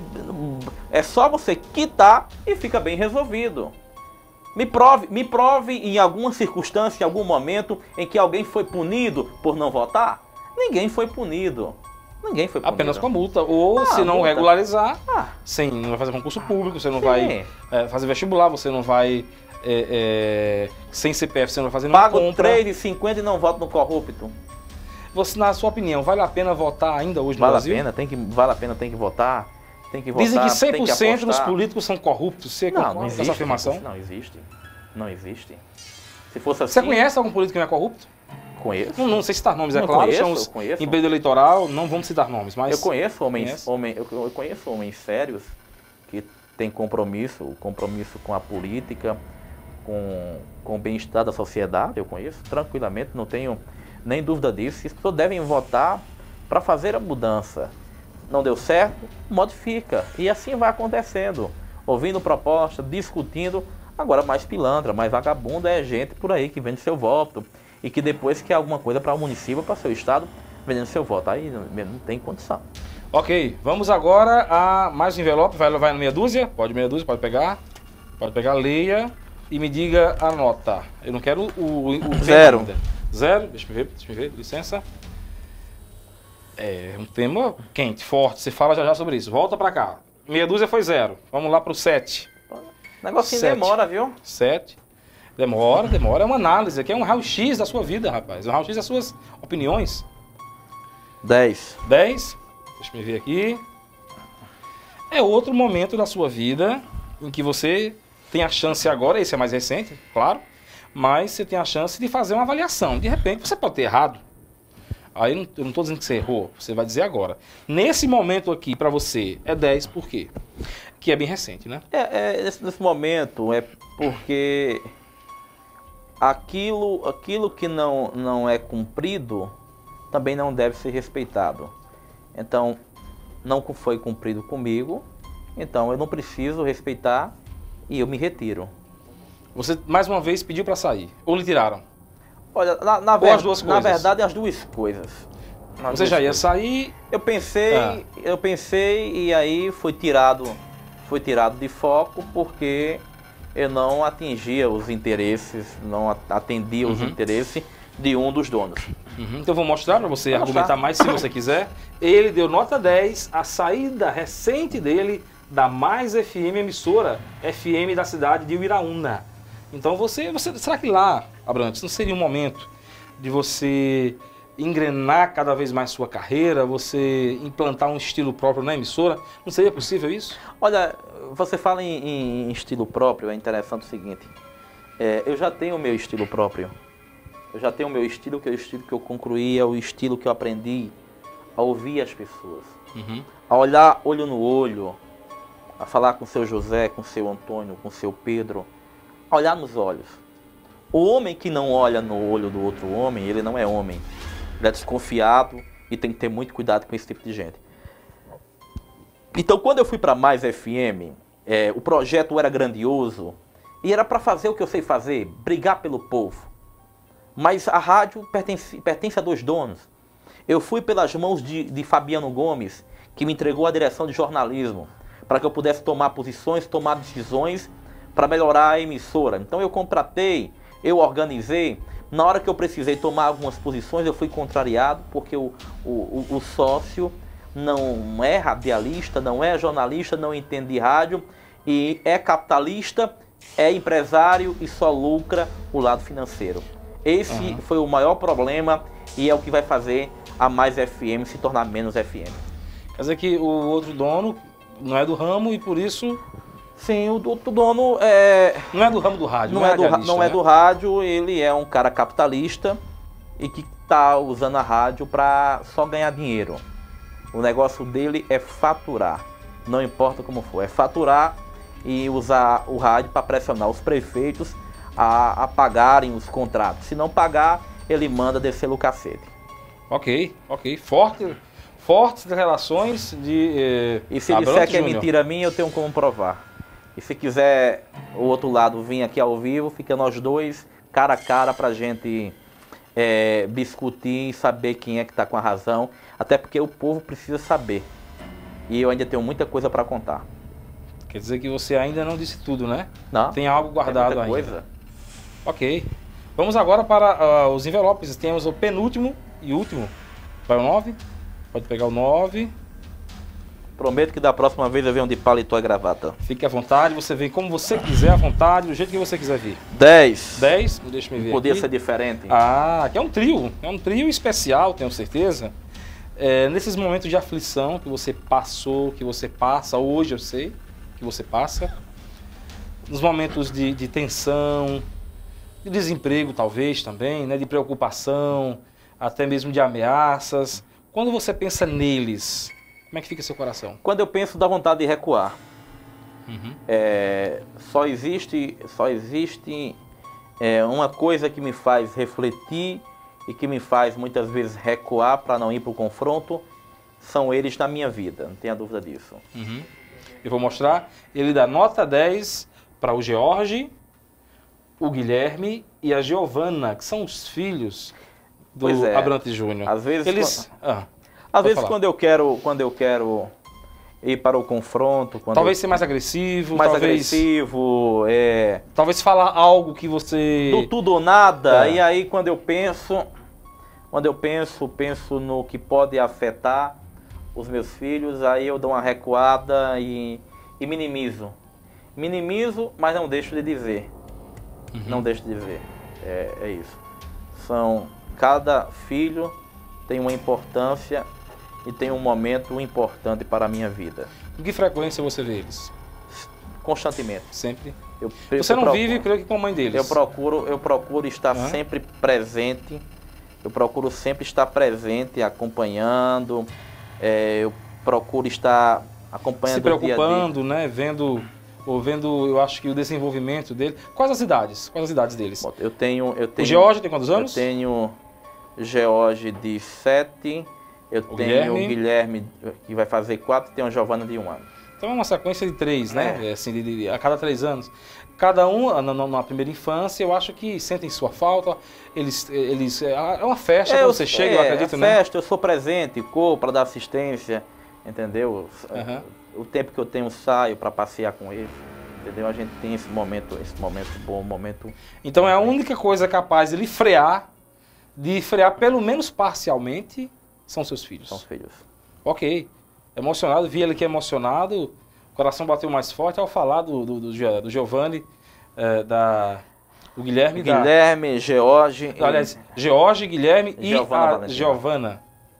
é só você quitar e fica bem resolvido. Me prove, me prove em alguma circunstância, em algum momento em que alguém foi punido por não votar? Ninguém foi punido. Ninguém foi punido. Apenas com a multa. Ou Ah, se não multa. regularizar, Ah, sem, não vai fazer concurso público, você não Sim. vai é, fazer vestibular, você não vai é, é, sem C P F, você não vai fazer Pago nenhuma compra. três e cinquenta e não voto no corrupto. Você, na sua opinião, vale a pena votar ainda hoje no Vale Brasil? a pena, tem que, vale a pena, tem que votar. Tem que votar, Dizem que cem por cento tem que dos apostar. políticos são corruptos. Você Não, concorda não com existe. essa afirmação? Não existe. Não existe. Se fosse assim... Você conhece algum político que não é corrupto? Conheço. Não, não sei citar nomes, é Não, claro. conheço, Estamos eu conheço. em período eleitoral, não vamos citar nomes, mas... Eu conheço homens, Conhece? homem, eu, eu conheço homens sérios que têm compromisso, compromisso com a política, com, com o bem-estar da sociedade, eu conheço tranquilamente, não tenho nem dúvida disso. As pessoas devem votar para fazer a mudança. Não deu certo, modifica. E assim vai acontecendo. Ouvindo proposta, discutindo. Agora, mais pilantra, mais vagabundo é gente por aí que vende seu voto e que depois quer alguma coisa para o município, para seu estado, vendendo seu voto. Aí não, não tem condição. Ok, vamos agora a mais um envelope. Vai, vai no meia dúzia? Pode meia dúzia, pode pegar. Pode pegar, leia e me diga a nota. Eu não quero o... o, o Zero. Ainda. Zero? Deixa eu ver, deixa eu ver, licença. É um tema quente, forte. Você fala já já sobre isso. Volta pra cá. Meia dúzia foi zero. Vamos lá pro sete. Negocinho Sete. demora, viu? Sete. Demora, demora. É uma análise. Aqui é um raio-x da sua vida, rapaz. Um raio-x das suas opiniões. dez. dez. Deixa eu ver aqui. É outro momento da sua vida em que você tem a chance agora, esse é mais recente, claro, mas você tem a chance de fazer uma avaliação. De repente, você pode ter errado. Aí não- eu não estou dizendo que você errou, você vai dizer agora. Nesse momento aqui, para você, é dez, por quê? Que é bem recente, né? É, é, nesse, nesse momento é porque aquilo, aquilo que não, não é cumprido também não deve ser respeitado. Então, não foi cumprido comigo, então eu não preciso respeitar e eu me retiro. Você, mais uma vez, pediu para sair, ou lhe tiraram. Olha, na, na, Ou ver- as duas na coisas? verdade, as duas coisas. As Você duas já ia coisas. sair, Eu pensei, Ah. eu pensei e aí foi tirado, foi tirado de foco porque eu não atingia os interesses, não a- atendia os Uhum. interesses de um dos donos. Uhum, então eu vou mostrar para você Vou argumentar mostrar. mais se você quiser. Ele deu nota dez, a saída recente dele da Mais F M, emissora F M da cidade de Uiraúna. Então você, você será que lá, Abrantes, não seria um momento de você engrenar cada vez mais sua carreira, você implantar um estilo próprio na emissora? Não seria possível isso? Olha, você fala em, em estilo próprio, é interessante o seguinte, é, eu já tenho o meu estilo próprio. Eu já tenho o meu estilo, que é o estilo que eu concluí, é o estilo que eu aprendi a ouvir as pessoas. Uhum. A olhar olho no olho, a falar com o seu José, com o seu Antônio, com o seu Pedro, a olhar nos olhos. O homem que não olha no olho do outro homem, ele não é homem. Ele é desconfiado e tem que ter muito cuidado com esse tipo de gente. Então, quando eu fui para Mais F M, é, o projeto era grandioso e era para fazer o que eu sei fazer, brigar pelo povo. Mas a rádio pertence, pertence a dois donos. Eu fui pelas mãos de, de Fabiano Gomes, que me entregou a direção de jornalismo, para que eu pudesse tomar posições, tomar decisões para melhorar a emissora. Então eu contratei, eu organizei. Na hora que eu precisei tomar algumas posições, eu fui contrariado, porque o, o, o, o sócio não é radialista, não é jornalista, não entende de rádio, e é capitalista, é empresário e só lucra o lado financeiro. Esse Uhum. foi o maior problema e é o que vai fazer a Mais F M se tornar menos F M. Quer dizer que o outro dono não é do ramo e por isso Sim, o outro dono é, não é do ramo do rádio, não, é do, ra- radialista, não é né? do rádio, ele é um cara capitalista e que está usando a rádio para só ganhar dinheiro. O negócio dele é faturar, não importa como for, é faturar e usar o rádio para pressionar os prefeitos a, a pagarem os contratos. Se não pagar, ele manda descer o cacete. Ok, ok. Forte, fortes relações de. Eh, E se ele disser Abrantes que é Júnior. mentira minha, eu tenho como provar. E se quiser o outro lado vir aqui ao vivo, fica nós dois, cara a cara, pra gente é, discutir e saber quem é que tá com a razão. Até porque o povo precisa saber. E eu ainda tenho muita coisa para contar. Quer dizer que você ainda não disse tudo, né? Não? Tem algo guardado muita ainda. coisa. Ok. Vamos agora para ah, os envelopes. Temos o penúltimo e último. Vai o nove? Pode pegar o nove. prometo que da próxima vez eu venho de paletó e gravata. Fique à vontade, você vem como você quiser, à vontade, do jeito que você quiser vir. dez. dez, deixa eu ver Podia aqui. ser diferente. Ah, que é um trio, é um trio especial, tenho certeza. É, nesses momentos de aflição que você passou, que você passa, hoje eu sei que você passa, nos momentos de, de tensão, de desemprego talvez também, né, de preocupação, até mesmo de ameaças, quando você pensa neles, como é que fica seu coração? Quando eu penso, dá vontade de recuar. Uhum. É, só existe, só existe é, uma coisa que me faz refletir e que me faz muitas vezes recuar para não ir para o confronto, são eles na minha vida, não tenha dúvida disso. Uhum. Eu vou mostrar, ele dá nota dez para o George, o Guilherme e a Giovana, que são os filhos do Pois é. Abrantes Júnior. Às vezes, Eles... quando, Ah, às pode vezes falar. quando eu quero, quando eu quero ir para o confronto, quando Talvez eu, ser mais agressivo, mais talvez, agressivo, é, talvez falar algo que você... do tudo ou nada. É. E aí quando eu penso, quando eu penso, penso no que pode afetar os meus filhos, aí eu dou uma recuada e, e minimizo. Minimizo, mas não deixo de dizer. Uhum. Não deixo de dizer. É, é isso. São, cada filho tem uma importância e tem um momento importante para a minha vida. Com que frequência você vê eles? Constantemente. Sempre? Eu, eu Você não procuro- vive, creio que com a mãe deles. Eu procuro, eu procuro estar Hã? sempre presente. Eu procuro sempre estar presente, acompanhando. É, eu procuro estar acompanhando Se o dia a dia. preocupando, né? Vendo, ou vendo, eu acho que o desenvolvimento dele. Quais as idades? Quais as idades deles? Bom, Eu tenho, eu tenho. O George tem quantos anos? Eu tenho George de sete. Eu O tenho Guilherme. o Guilherme que vai fazer quatro e tenho a Giovana de um ano. Então é uma sequência de três, né? É. É, assim, de, de- a cada três anos. Cada um, na, na- na primeira infância, eu acho que sentem sua falta. Eles, eles, é é uma festa quando você chega, eu acredito, é né? festa, eu sou presente, corro para dar assistência, entendeu? Aham. O tempo que eu tenho saio para passear com eles, entendeu? A gente tem esse momento, esse momento bom, momento. Então é a única coisa capaz de lhe frear, de frear pelo menos parcialmente, são seus filhos. São filhos. Ok. Emocionado, vi ele aqui emocionado, o coração bateu mais forte ao falar do, do, do, Gio- do Giovanni, eh, da, do Guilherme, e da, Guilherme, George. aliás, George, Guilherme e Giovana a Valentina. Giovana.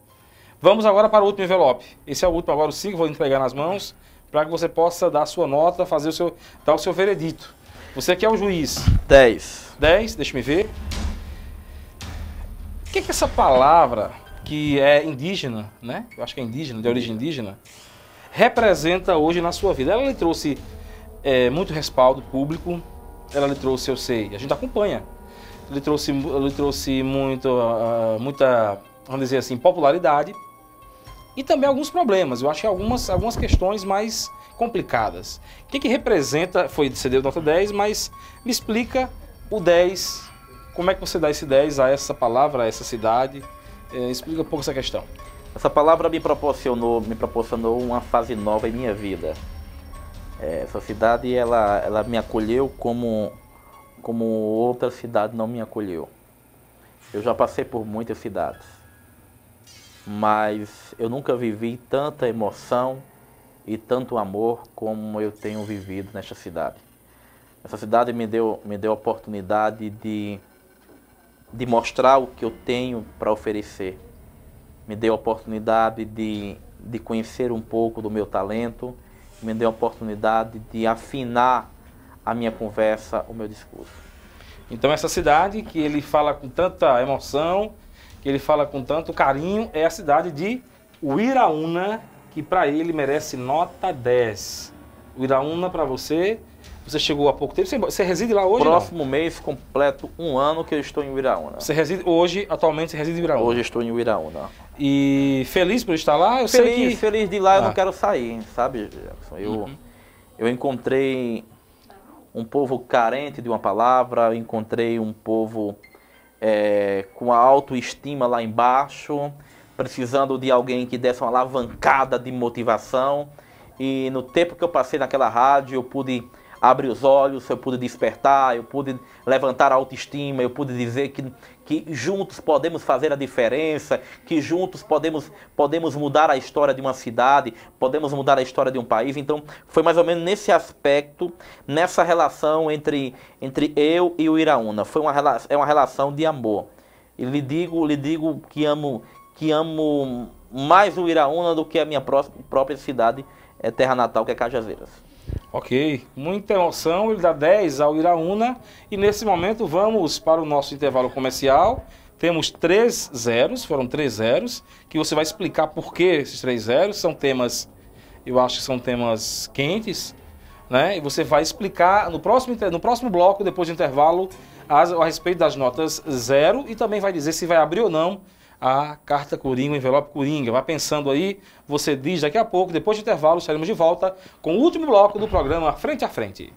Vamos agora para o último envelope. Esse é o último, agora o cinco, vou entregar nas mãos, para que você possa dar a sua nota, fazer o seu, dar o seu veredito. Você que é o juiz. dez. dez, deixa eu ver. O que é que essa palavra, que é indígena, né? Eu acho que é indígena, de origem indígena, representa hoje na sua vida? Ela lhe trouxe é, muito respaldo público, ela lhe trouxe, eu sei, a gente acompanha, lhe trouxe, lhe trouxe muito, ah, muita, vamos dizer assim, popularidade e também alguns problemas. Eu acho que algumas, algumas questões mais complicadas. O que que representa, foi, você deu nota dez, mas me explica o dez, como é que você dá esse dez a essa palavra, a essa cidade? É, explica um pouco essa questão. Essa palavra me proporcionou, me proporcionou uma fase nova em minha vida. É, essa cidade, ela, ela me acolheu como, como outra cidade não me acolheu. Eu já passei por muitas cidades, mas eu nunca vivi tanta emoção e tanto amor como eu tenho vivido nesta cidade. Essa cidade me deu, me deu a oportunidade de, de mostrar o que eu tenho para oferecer. Me deu a oportunidade de, de conhecer um pouco do meu talento, me deu a oportunidade de afinar a minha conversa, o meu discurso. Então essa cidade que ele fala com tanta emoção, que ele fala com tanto carinho, é a cidade de Uiraúna, que para ele merece nota dez. Uiraúna, para você, você chegou há pouco tempo, você, você reside lá hoje? Próximo mês completo um ano que eu estou em Uiraúna. Não? Você reside hoje, atualmente você reside em Uiraúna. Hoje estou em Uiraúna. E feliz por estar lá? Eu sei Feliz, que... feliz de lá, eu Ah. não quero sair, sabe, Jefferson? Eu, Uhum. eu encontrei um povo carente de uma palavra, eu encontrei um povo é, com a autoestima lá embaixo, precisando de alguém que desse uma alavancada de motivação. E no tempo que eu passei naquela rádio, eu pude abrir os olhos, eu pude despertar, eu pude levantar a autoestima, eu pude dizer que, que juntos podemos fazer a diferença, que juntos podemos, podemos mudar a história de uma cidade, podemos mudar a história de um país. Então, foi mais ou menos nesse aspecto, nessa relação entre, entre eu e o Iraúna. Foi uma, é uma relação de amor. E lhe digo, lhe digo que amo, que amo mais o Iraúna do que a minha própria cidade, é terra natal, que é Cajazeiras. Ok, muita emoção, ele dá dez ao Iraúna e nesse momento vamos para o nosso intervalo comercial. Temos três zeros, foram três zeros, que você vai explicar por que esses três zeros, são temas, eu acho que são temas quentes, né? E você vai explicar no próximo, no próximo bloco, depois do intervalo, as, a respeito das notas zero e também vai dizer se vai abrir ou não a carta Coringa, o envelope Coringa. Vai pensando aí, você diz daqui a pouco, depois do intervalo, estaremos de volta com o último bloco do programa Frente a Frente.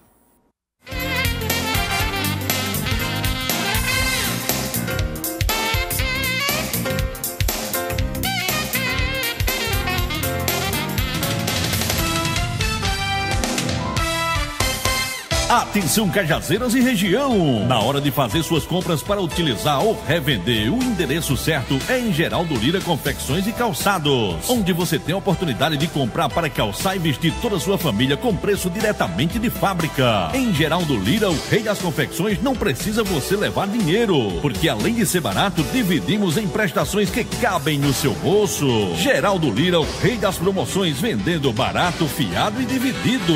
Atenção Cajazeiras e região! Na hora de fazer suas compras para utilizar ou revender, o endereço certo é em Geraldo Lira Confecções e Calçados, onde você tem a oportunidade de comprar para calçar e vestir toda a sua família com preço diretamente de fábrica. Em Geraldo Lira, o rei das confecções, não precisa você levar dinheiro, porque além de ser barato, dividimos em prestações que cabem no seu bolso. Geraldo Lira, o rei das promoções, vendendo barato, fiado e dividido.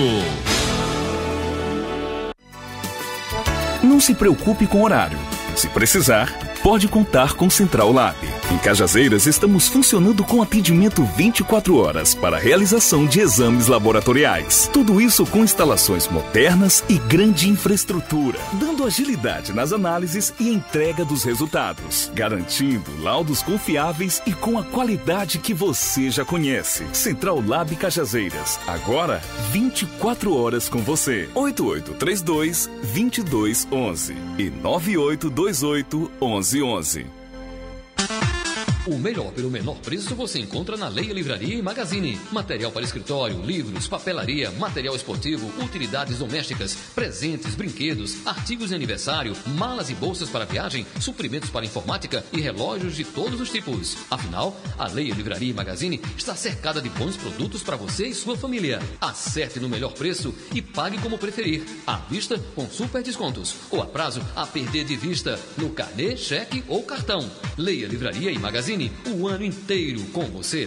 Não se preocupe com horário. Se precisar, pode contar com Central Lab. Em Cajazeiras, estamos funcionando com atendimento vinte e quatro horas para a realização de exames laboratoriais. Tudo isso com instalações modernas e grande infraestrutura, dando agilidade nas análises e entrega dos resultados, garantindo laudos confiáveis e com a qualidade que você já conhece. Central Lab Cajazeiras, agora vinte e quatro horas com você. oito oito três dois, dois dois um um e nove oito dois oito, um um um um. O melhor pelo menor preço você encontra na Leia Livraria e Magazine. Material para escritório, livros, papelaria, material esportivo, utilidades domésticas, presentes, brinquedos, artigos de aniversário, malas e bolsas para viagem, suprimentos para informática e relógios de todos os tipos. Afinal, a Leia Livraria e Magazine está cercada de bons produtos para você e sua família. Acerte no melhor preço e pague como preferir. À vista, com super descontos. Ou a prazo, a perder de vista, no carnê, cheque ou cartão. Leia Livraria e Magazine, o ano inteiro com você.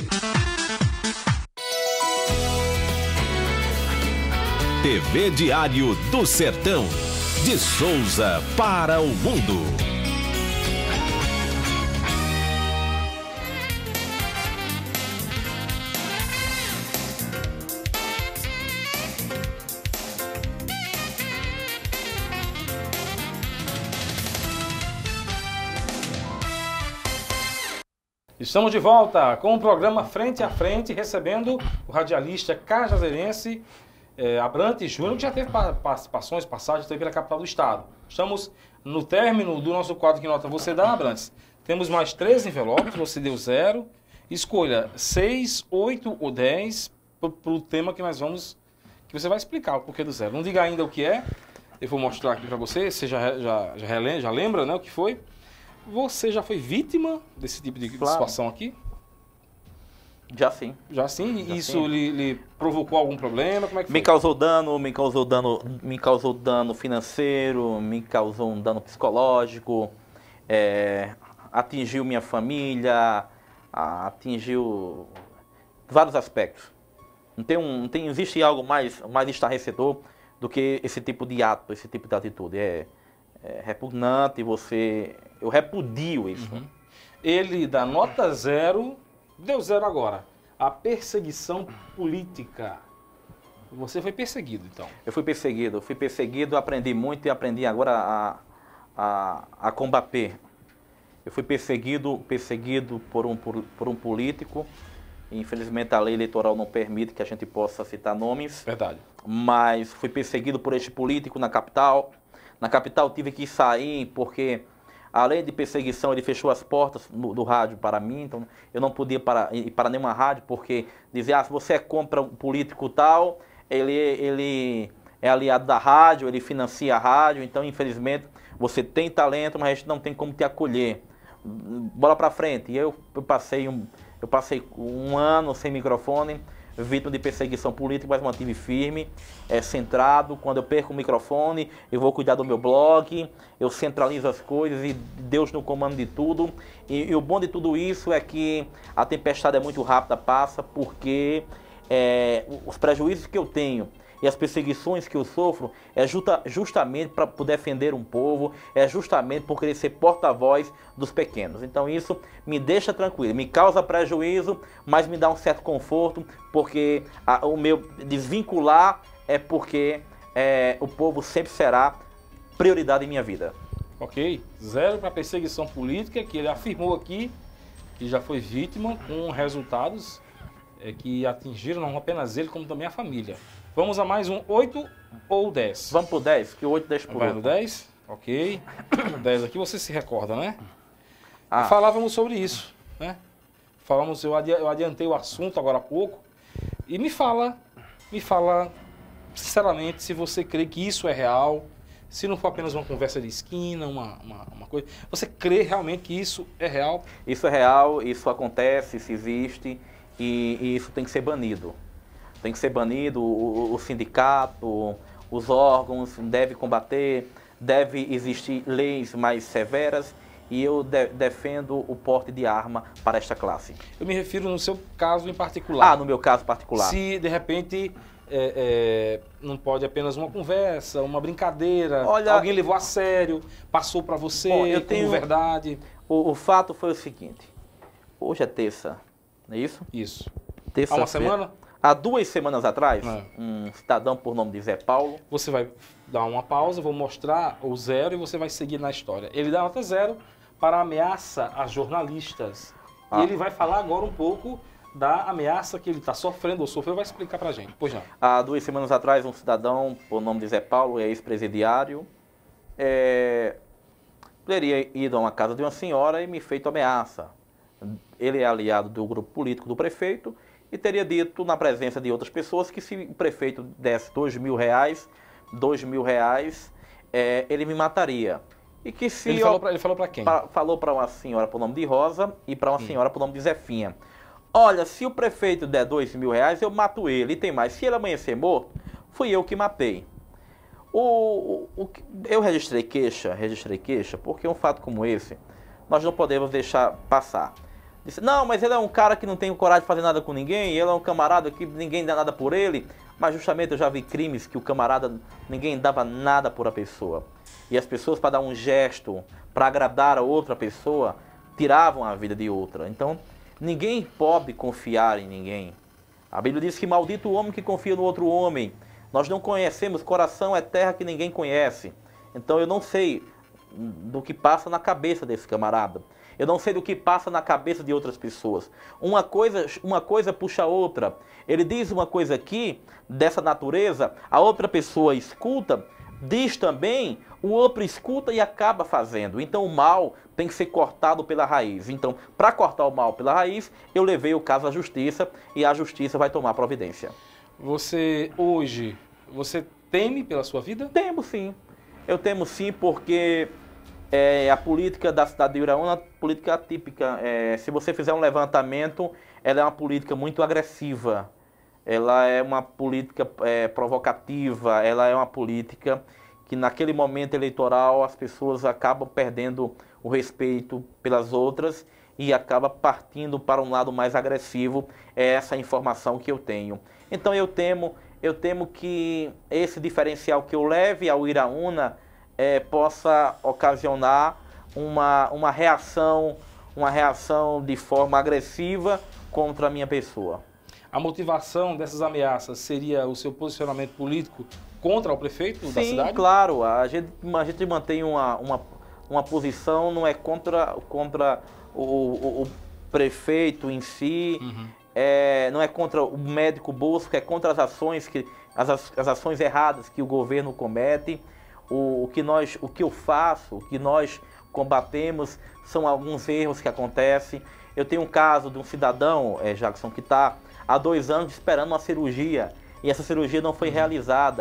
T V Diário do Sertão, de Souza para o mundo. Estamos de volta com o programa Frente a Frente, recebendo o radialista cajazeirense é, Abrantes Júnior, que já teve participações, passagens também pela capital do estado. Estamos no término do nosso quadro Que Nota Você Dá, Abrantes. Temos mais três envelopes, você deu zero. Escolha seis, oito ou dez para o tema que nós vamos, que você vai explicar o porquê do zero. Não diga ainda o que é, eu vou mostrar aqui para você, você já, já, já, já lembra, né, o que foi. Você já foi vítima desse tipo de claro. situação aqui? Já sim. Já sim? Já Isso sim. Lhe, lhe provocou algum problema? Como é que foi? Me causou dano, me causou dano, me causou dano financeiro, me causou um dano psicológico, é, atingiu minha família, atingiu vários aspectos. Não tem, um, não tem, existe algo mais, mais estarrecedor do que esse tipo de ato, esse tipo de atitude. É, é repugnante, você... Eu repudio isso. Uhum. Ele dá nota zero, deu zero agora. A perseguição política. Você foi perseguido, então? Eu fui perseguido, eu fui perseguido, aprendi muito e aprendi agora a, a, a combater. Eu fui perseguido, perseguido por um, por, por um político. Infelizmente a lei eleitoral não permite que a gente possa citar nomes. Verdade. Mas fui perseguido por este político na capital. Na capital tive que sair porque, além de perseguição, ele fechou as portas do, do rádio para mim. Então eu não podia para, ir para nenhuma rádio porque dizia, ah, se você é contra um político tal, ele, ele, é aliado da rádio, ele financia a rádio, então infelizmente você tem talento, mas a gente não tem como te acolher. Bola pra frente. E eu, eu, passei um, eu passei um ano sem microfone, vítima de perseguição política, mas mantive firme, é, centrado. Quando eu perco o microfone, eu vou cuidar do meu blog, eu centralizo as coisas e Deus no comando de tudo. E, e o bom de tudo isso é que a tempestade é muito rápida, passa, porque é, os prejuízos que eu tenho e as perseguições que eu sofro é justa, justamente para poder defender um povo, é justamente por querer ser porta-voz dos pequenos. Então isso me deixa tranquilo, me causa prejuízo, mas me dá um certo conforto, porque a, o meu desvincular é porque é, o povo sempre será prioridade em minha vida. Ok, zero para perseguição política, que ele afirmou aqui que já foi vítima com resultados é, que atingiram não apenas ele, como também a família. Vamos a mais um oito ou dez? Vamos pro dez, que o oito deixa pro Vai no outro. dez? Ok. dez aqui você se recorda, né? Ah. Falávamos sobre isso, né? Falamos, eu adi- eu adiantei o assunto agora há pouco. E me fala, me fala, sinceramente, se você crê que isso é real, se não for apenas uma conversa de esquina, uma, uma, uma coisa. Você crê realmente que isso é real? Isso é real, isso acontece, isso existe e, e isso tem que ser banido. Tem que ser banido, o, o sindicato, os órgãos devem combater, deve existir leis mais severas e eu de, defendo o porte de arma para esta classe. Eu me refiro no seu caso em particular. Ah, no meu caso particular. Se de repente é, é, não pode apenas uma conversa, uma brincadeira, Olha, alguém levou a sério, passou para você Bom, eu como tenho- verdade. O, o fato foi o seguinte, hoje é terça, não é isso? Isso. Terça Há uma semana? Há duas semanas atrás, É. um cidadão por nome de Zé Paulo, Você vai dar uma pausa, vou mostrar o zero e você vai seguir na história. Ele dá nota zero para ameaça a jornalistas. Ah. E ele vai falar agora um pouco da ameaça que ele está sofrendo ou sofreu, vai explicar para a gente. Pois não. há duas semanas atrás, um cidadão por nome de Zé Paulo, é ex-presidiário, é, teria ido a uma casa de uma senhora e me feito ameaça. Ele é aliado do grupo político do prefeito e teria dito, na presença de outras pessoas, que se o prefeito desse dois mil reais, dois mil reais, é, ele me mataria. E que se Ele eu- falou pra- ele falou para quem? Pa- falou para uma senhora por nome de Rosa e para uma senhora por nome de Zefinha. Olha, se o prefeito der dois mil reais, eu mato ele. E tem mais, se ele amanhecer morto, fui eu que matei. O, o, o que- eu registrei queixa, registrei queixa, porque um fato como esse, nós não podemos deixar passar. Disse, não, mas ele é um cara que não tem coragem de fazer nada com ninguém, ele é um camarada que ninguém dá nada por ele. Mas justamente eu já vi crimes que o camarada, ninguém dava nada por a pessoa. E as pessoas, para dar um gesto, para agradar a outra pessoa, tiravam a vida de outra. Então, ninguém pode confiar em ninguém. A Bíblia diz que maldito o homem que confia no outro homem. Nós não conhecemos, coração é terra que ninguém conhece. Então eu não sei do que passa na cabeça desse camarada. Eu não sei do que passa na cabeça de outras pessoas. Uma coisa, uma coisa puxa a outra. Ele diz uma coisa aqui, dessa natureza, a outra pessoa escuta, diz também, o outro escuta e acaba fazendo. Então o mal tem que ser cortado pela raiz. Então, para cortar o mal pela raiz, eu levei o caso à justiça e a justiça vai tomar providência. Você, hoje, você teme pela sua vida? Temo sim. Eu temo sim porque é, a política da cidade de Iraúna é uma política atípica. É, se você fizer um levantamento, ela é uma política muito agressiva. Ela é uma política é, provocativa, ela é uma política que naquele momento eleitoral as pessoas acabam perdendo o respeito pelas outras e acaba partindo para um lado mais agressivo. É essa informação que eu tenho. Então eu temo, eu temo que esse diferencial que eu leve ao Iraúna é, possa ocasionar uma, uma reação, uma reação de forma agressiva contra a minha pessoa. A motivação dessas ameaças seria o seu posicionamento político contra o prefeito da Sim, cidade? claro. A gente, a gente mantém uma, uma, uma posição, não é contra, contra o, o, o prefeito em si, Uhum. é, não é contra o médico Bosco, é contra as ações, que, as, as ações erradas que o governo comete. O, o, que nós, o que eu faço, o que nós combatemos são alguns erros que acontecem. Eu tenho um caso de um cidadão, é, Jackson, que está há dois anos esperando uma cirurgia e essa cirurgia não foi realizada.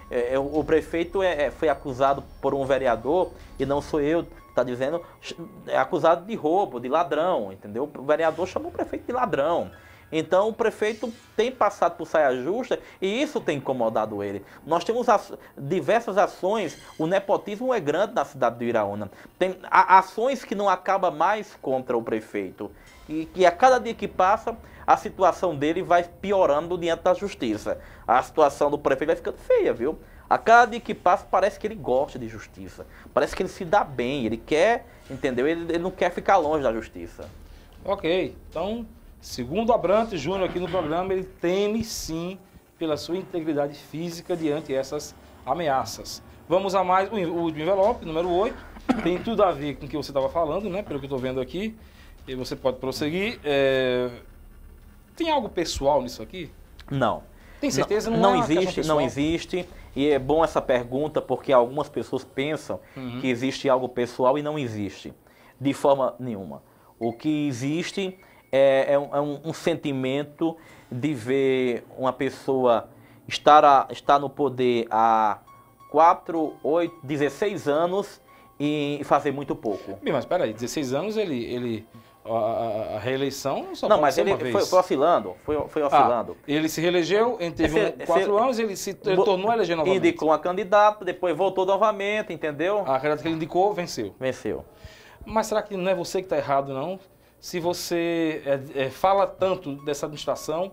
é, é, o prefeito é, é, foi acusado por um vereador, e não sou eu que está dizendo, é acusado de roubo, de ladrão, entendeu? O vereador chamou o prefeito de ladrão. Então o prefeito tem passado por saia justa e isso tem incomodado ele. Nós temos as, diversas ações, o nepotismo é grande na cidade do Iraúna. Tem a, ações que não acabam mais contra o prefeito. E que a cada dia que passa, a situação dele vai piorando diante da justiça. A situação do prefeito vai ficando feia, viu? A cada dia que passa, parece que ele gosta de justiça. Parece que ele se dá bem, ele quer, entendeu? Ele, ele não quer ficar longe da justiça. Ok, então... Segundo Abrantes Júnior aqui no programa, ele teme sim pela sua integridade física diante dessas ameaças. Vamos a mais, o último envelope, número oito, tem tudo a ver com o que você estava falando, né? Pelo que eu estou vendo aqui, e você pode prosseguir. É... Tem algo pessoal nisso aqui? Não. Tem certeza? Não, Não, não é existe, não existe. E é bom essa pergunta porque algumas pessoas pensam uhum. que existe algo pessoal e não existe, de forma nenhuma. O que existe... É, é, um, é um, um sentimento de ver uma pessoa estar, a, estar no poder há quatro, oito, dezesseis anos e fazer muito pouco. Bem, mas espera aí, dezesseis anos ele, ele a, a reeleição só não, pode mas ser ele uma vez. Foi, foi oscilando, foi, foi oscilando. Ah, ele se reelegeu, ele teve Esse, um, quatro esse, anos, ele se ele tornou a eleger novamente. Indicou uma candidata, depois voltou novamente, entendeu? A candidata que ele indicou venceu. Venceu. Mas será que não é você que está errado, não? Se você é, é, fala tanto dessa administração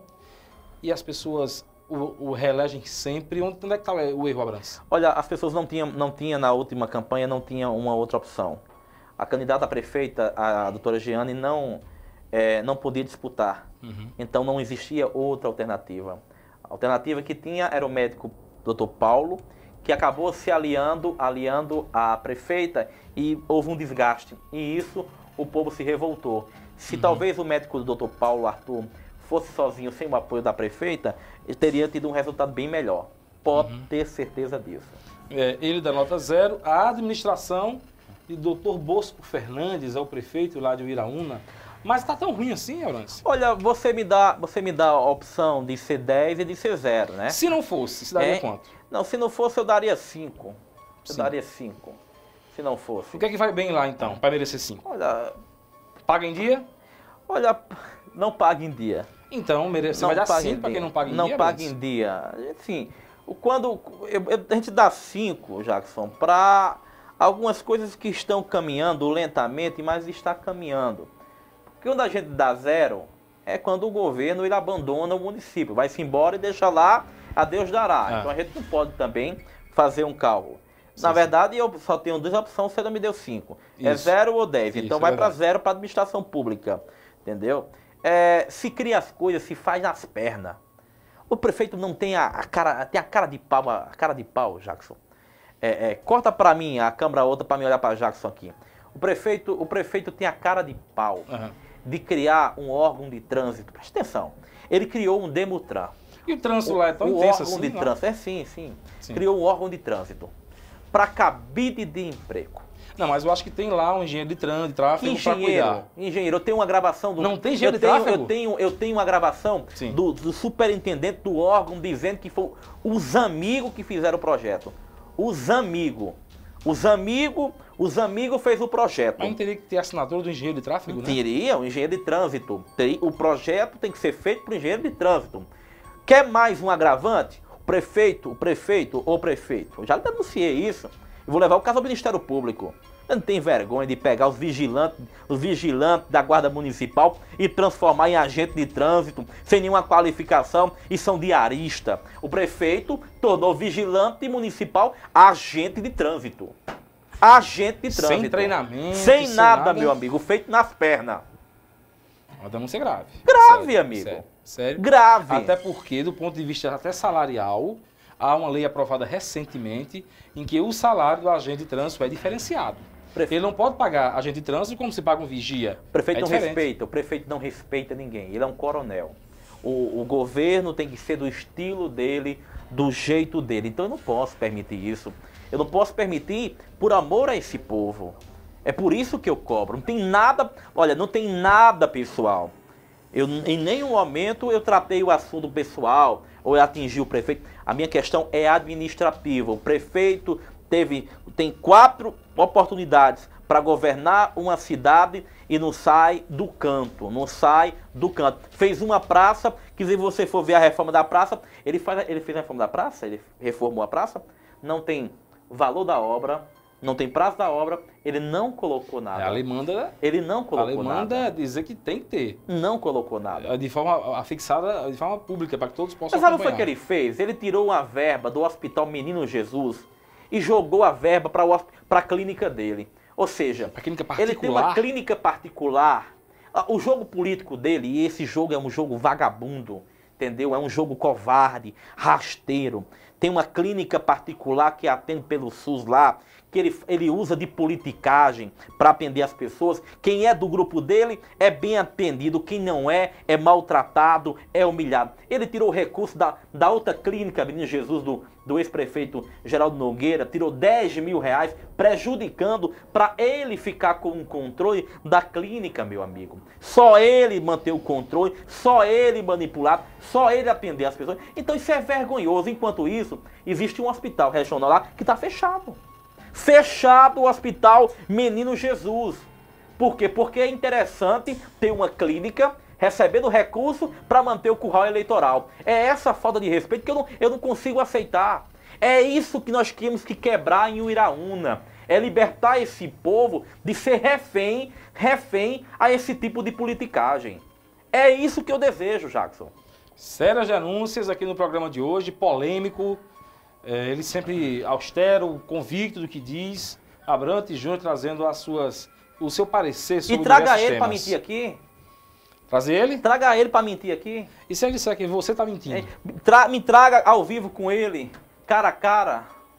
e as pessoas o, o reelegem sempre, onde, onde é que está o erro, Abrantes? Olha, as pessoas não tinham, não tinham na última campanha, não tinham uma outra opção. A candidata a prefeita, a doutora Giane, não, é, não podia disputar. Uhum. Então não existia outra alternativa. A alternativa que tinha era o médico doutor Paulo, que acabou se aliando, aliando à prefeita e houve um desgaste. E isso... o povo se revoltou. Se uhum. talvez o médico do doutor Paulo Arthur fosse sozinho, sem o apoio da prefeita, ele teria tido um resultado bem melhor. Pode uhum. ter certeza disso. É, ele dá nota zero. A administração de doutor Bosco Fernandes, é o prefeito lá de Iraúna. Mas está tão ruim assim, Abrantes? Olha, você me, dá, você me dá a opção de ser dez e de ser zero, né? Se não fosse, você daria é? quanto? Não, se não fosse, eu daria cinco. Eu Sim. daria cinco. Se não fosse. O que é que vai bem lá, então, para merecer cinco? Olha... Paga em dia? Olha, não paga em dia. Então, merece, você vai dar cinco para quem não paga em não dia? Não paga em dia. Assim, quando, eu, eu, a gente dá cinco, Jackson, para algumas coisas que estão caminhando lentamente, mas está caminhando. Porque quando a gente dá zero, é quando o governo ele abandona o município. Vai-se embora e deixa lá, a Deus dará. Ah. Então a gente não pode também fazer um cálculo. Na sim, verdade, sim. eu só tenho duas opções, você não me deu cinco. Isso. É zero ou dez. Isso, então vai é para zero para a administração pública. Entendeu? É, se cria as coisas, se faz nas pernas. O prefeito não tem a, a cara, tem a cara de pau, a cara de pau, Jackson. É, é, corta para mim a câmera outra para mim olhar para Jackson aqui. O prefeito, o prefeito tem a cara de pau uhum. de criar um órgão de trânsito. Presta atenção. Ele criou um Demutran. E o trânsito o, lá é tão intenso assim? O órgão de não? trânsito, é sim, sim, sim. Criou um órgão de trânsito para cabide de emprego. Não, mas eu acho que tem lá um engenheiro de trânsito, de tráfego para cuidar. Engenheiro, eu tenho uma gravação do... Não tem engenheiro eu de tenho, tráfego? Eu tenho, eu tenho uma gravação do, do superintendente do órgão dizendo que foi os amigos que fizeram o projeto. Os amigos. Os amigos, os amigos fez o projeto. Mas não teria que ter assinatura do engenheiro de tráfego, né? Teria, o engenheiro de trânsito. O projeto tem que ser feito para o engenheiro de trânsito. Quer mais um agravante? O prefeito, o prefeito ou prefeito. Eu já denunciei isso. Eu vou levar o caso ao Ministério Público. Eu não tenho vergonha de pegar os vigilantes, os vigilantes da Guarda Municipal e transformar em agente de trânsito, sem nenhuma qualificação, e são diaristas. O prefeito tornou vigilante municipal agente de trânsito. Agente de trânsito. Sem treinamento. Sem, sem nada, nada, meu amigo, feito nas pernas. Uma denúncia grave. Grave, sério, amigo. Sério, sério. Grave. Até porque, do ponto de vista até salarial, há uma lei aprovada recentemente em que o salário do agente de trânsito é diferenciado. Prefe... Ele não pode pagar agente de trânsito como se paga um vigia. O prefeito é não diferente. respeita, o prefeito não respeita ninguém. Ele é um coronel. O, o governo tem que ser do estilo dele, do jeito dele. Então eu não posso permitir isso. Eu não posso permitir por amor a esse povo. É por isso que eu cobro. Não tem nada, olha, não tem nada pessoal. Eu, em nenhum momento eu tratei o assunto pessoal ou eu atingi o prefeito. A minha questão é administrativa. O prefeito teve, tem quatro oportunidades para governar uma cidade e não sai do canto, não sai do canto. Fez uma praça, que se você for ver a reforma da praça, ele, faz, ele fez a reforma da praça, ele reformou a praça, não tem valor da obra, não tem prazo da obra, ele não colocou nada. A lei manda, ele não colocou a lei manda nada. dizer que tem que ter. Não colocou nada. De forma afixada, de forma pública, para que todos possam Mas sabe o que acompanhar. foi que ele fez? Ele tirou uma verba do Hospital Menino Jesus e jogou a verba para a clínica dele. Ou seja, a clínica ele tem uma clínica particular. O jogo político dele, e esse jogo é um jogo vagabundo, entendeu? É um jogo covarde, rasteiro. Tem uma clínica particular que atende pelo SUS lá, que ele, ele usa de politicagem para atender as pessoas. Quem é do grupo dele é bem atendido, quem não é, é maltratado, é humilhado. Ele tirou o recurso da, da outra clínica, Menino Jesus, do, do ex-prefeito Geraldo Nogueira, tirou dez mil reais, prejudicando para ele ficar com o controle da clínica, meu amigo. Só ele manter o controle, só ele manipular, só ele atender as pessoas. Então isso é vergonhoso. Enquanto isso, existe um hospital regional lá que está fechado. Fechado o Hospital Menino Jesus. Por quê? Porque é interessante ter uma clínica recebendo recurso para manter o curral eleitoral. É essa falta de respeito que eu não, eu não consigo aceitar. É isso que nós temos que quebrar em Uiraúna. É libertar esse povo de ser refém, refém a esse tipo de politicagem. É isso que eu desejo, Jackson. Sérias denúncias aqui no programa de hoje, polêmico. É, ele sempre austero, convicto do que diz. Abrantes Júnior trazendo as suas, o seu parecer sobre E traga diversos ele para temas. mentir aqui. Trazer ele? Traga ele para mentir aqui. E se ele disser que você está mentindo? É, tra me traga ao vivo com ele, cara a cara.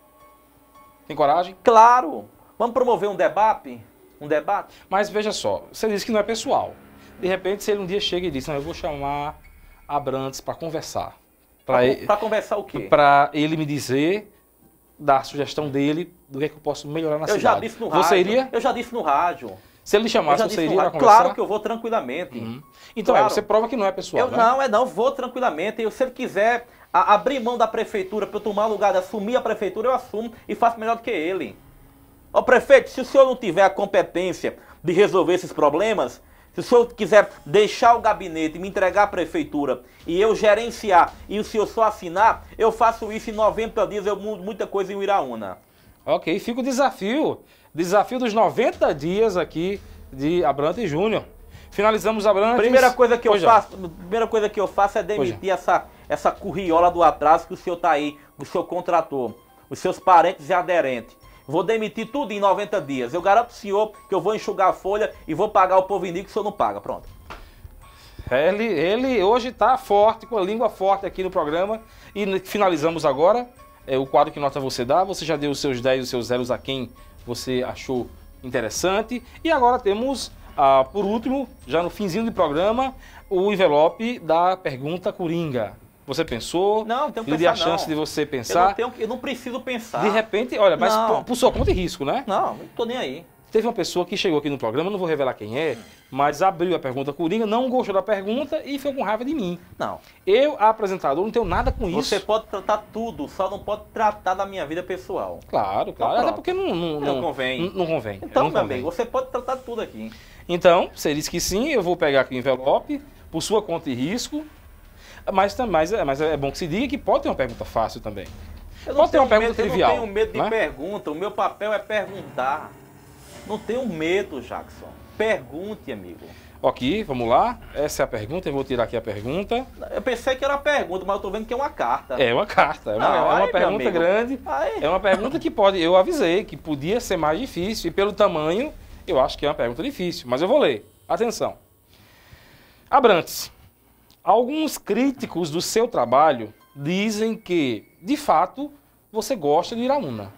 Tem coragem? Claro. Vamos promover um debate? Um debate? Mas veja só, você disse que não é pessoal. De repente, se ele um dia chega e diz, não, eu vou chamar Abrantes para conversar. Para ele, conversar o quê? Para ele me dizer, dar a sugestão dele, do que é que eu posso melhorar na eu cidade. Já disse no rádio. Você iria? Eu já disse no rádio. Se ele lhe chamasse, você iria para conversar? Claro que eu vou tranquilamente. Uhum. Então, claro. é, você prova que não é pessoal, eu, né? Não, é não, vou tranquilamente. Eu, se ele quiser a, abrir mão da prefeitura para eu tomar lugar de assumir a prefeitura, eu assumo e faço melhor do que ele. Ó, prefeito, se o senhor não tiver a competência de resolver esses problemas, se o senhor quiser deixar o gabinete e me entregar a prefeitura e eu gerenciar e o senhor só assinar, eu faço isso em noventa dias, eu mudo muita coisa em Uiraúna. Ok, fica o desafio. Desafio dos noventa dias aqui de Abrantes Júnior. Finalizamos Abrantes. Primeira coisa que eu Pois faço, primeira coisa que eu faço é demitir essa, essa curriola do atraso que o senhor tá aí, o senhor contratou, os seus parentes e aderentes. Vou demitir tudo em noventa dias. Eu garanto ao senhor que eu vou enxugar a folha e vou pagar o povinho que o senhor não paga. Pronto. Ele, ele hoje está forte, com a língua forte aqui no programa. E finalizamos agora é, o quadro Que Nota Você Dá. Você já deu os seus dez e os seus zeros a quem você achou interessante. E agora temos, ah, por último, já no finzinho do programa, o envelope da pergunta Coringa. Você pensou? Não, não tenho que Lhe dei a pensar, chance não. de você Eu pensar. não, tenho, eu não preciso pensar. De repente, olha, mas Não. por, por sua conta e risco, né? Não, não tô nem aí. Teve uma pessoa que chegou aqui no programa, não vou revelar quem é, mas abriu a pergunta Coringa, não gostou da pergunta e ficou com raiva de mim. Não. Eu, apresentador, não tenho nada com isso. Você pode tratar tudo, só não pode tratar da minha vida pessoal. Claro, claro. Então, Até pronto. porque não, não, Não convém. Não, não convém. Então, não meu convém. amigo, você pode tratar tudo aqui. Então, você disse que sim, eu vou pegar aqui o envelope, por sua conta e risco, mas, tam- mas, é- mas é bom que se diga que pode ter uma pergunta fácil também. Eu Pode ter uma tenho pergunta medo, trivial. Eu não tenho medo de né? pergunta, o meu papel é perguntar. Não tenho medo, Jackson. Pergunte, amigo. Ok, vamos lá. Essa é a pergunta, eu vou tirar aqui a pergunta. Eu pensei que era uma pergunta, mas eu tô vendo que é uma carta. É uma carta, é uma, Não, é uma aí, meu pergunta amigo. grande. Aí. É uma pergunta que pode, eu avisei, que podia ser mais difícil, e pelo tamanho, eu acho que é uma pergunta difícil, mas eu vou ler. Atenção. Abrantes, alguns críticos do seu trabalho dizem que, de fato, você gosta de Iraúna.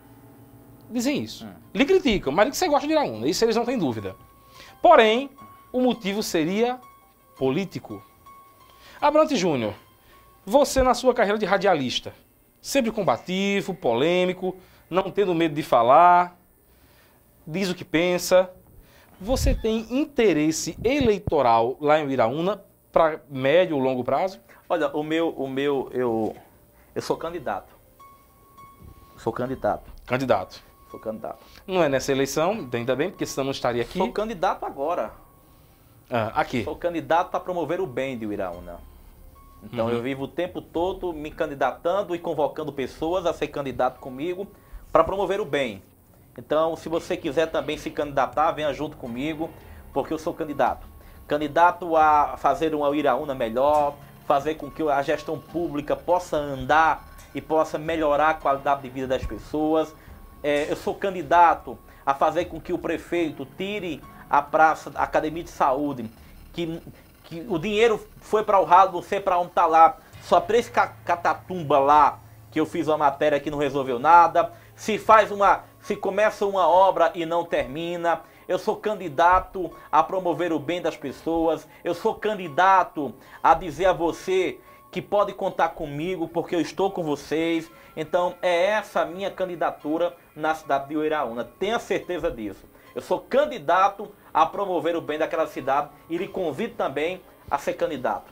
Dizem isso. Hum. Lhe criticam, mas que você gosta de Iraúna, isso eles não têm dúvida. Porém, o motivo seria político. Abrantes Júnior, você na sua carreira de radialista, sempre combativo, polêmico, não tendo medo de falar, diz o que pensa, Você tem interesse eleitoral lá em Iraúna para médio ou longo prazo? Olha, o meu, o meu, eu, eu sou candidato. Sou candidato. Candidato. Sou candidato. Não é nessa eleição, ainda bem, porque senão não estaria aqui. Sou candidato agora. Ah, aqui. Sou candidato a promover o bem de Iraúna. Então Uhum. eu vivo o tempo todo me candidatando e convocando pessoas a ser candidato comigo para promover o bem. Então, se você quiser também se candidatar, venha junto comigo, porque eu sou candidato. Candidato a fazer uma Iraúna melhor, fazer com que a gestão pública possa andar e possa melhorar a qualidade de vida das pessoas. É, eu sou candidato a fazer com que o prefeito tire a praça, a Academia de Saúde, que, que o dinheiro foi para o ralo, não sei para onde está lá, só três catatumba lá, que eu fiz uma matéria que não resolveu nada. Se faz uma, se começa uma obra e não termina. Eu sou candidato a promover o bem das pessoas. Eu sou candidato a dizer a você que pode contar comigo, porque eu estou com vocês. Então é essa a minha candidatura na cidade de Iraúna. Tenha certeza disso. Eu sou candidato a promover o bem daquela cidade e lhe convido também a ser candidato.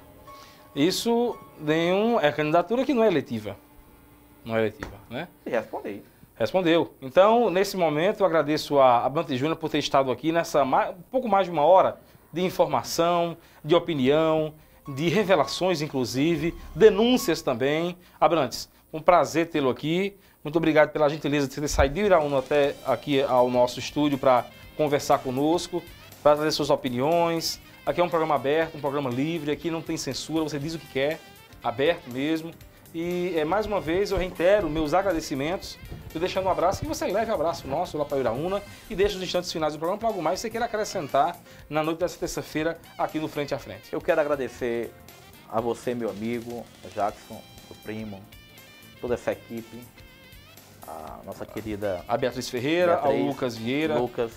Isso nenhum, é candidatura que não é eletiva. Não é eletiva, né? E respondi. Respondeu. Então, nesse momento, eu agradeço a Abrantes Júnior por ter estado aqui nessa mais, um pouco mais de uma hora de informação, de opinião, de revelações, inclusive, denúncias também. Abrantes, um prazer tê-lo aqui. Muito obrigado pela gentileza de ter saído de Iraúna até aqui ao nosso estúdio para conversar conosco, para trazer suas opiniões. Aqui é um programa aberto, um programa livre, aqui não tem censura, você diz o que quer, aberto mesmo. E é, mais uma vez eu reitero meus agradecimentos. Estou deixando um abraço, que você leve um abraço nosso lá para Iraúna e deixe os instantes finais do programa para algo mais que você queira acrescentar na noite dessa terça-feira aqui no Frente a Frente. Eu quero agradecer a você, meu amigo, Jackson, o primo, toda essa equipe, a nossa querida A Beatriz Ferreira, Beatriz, ao Lucas Vieira, Lucas,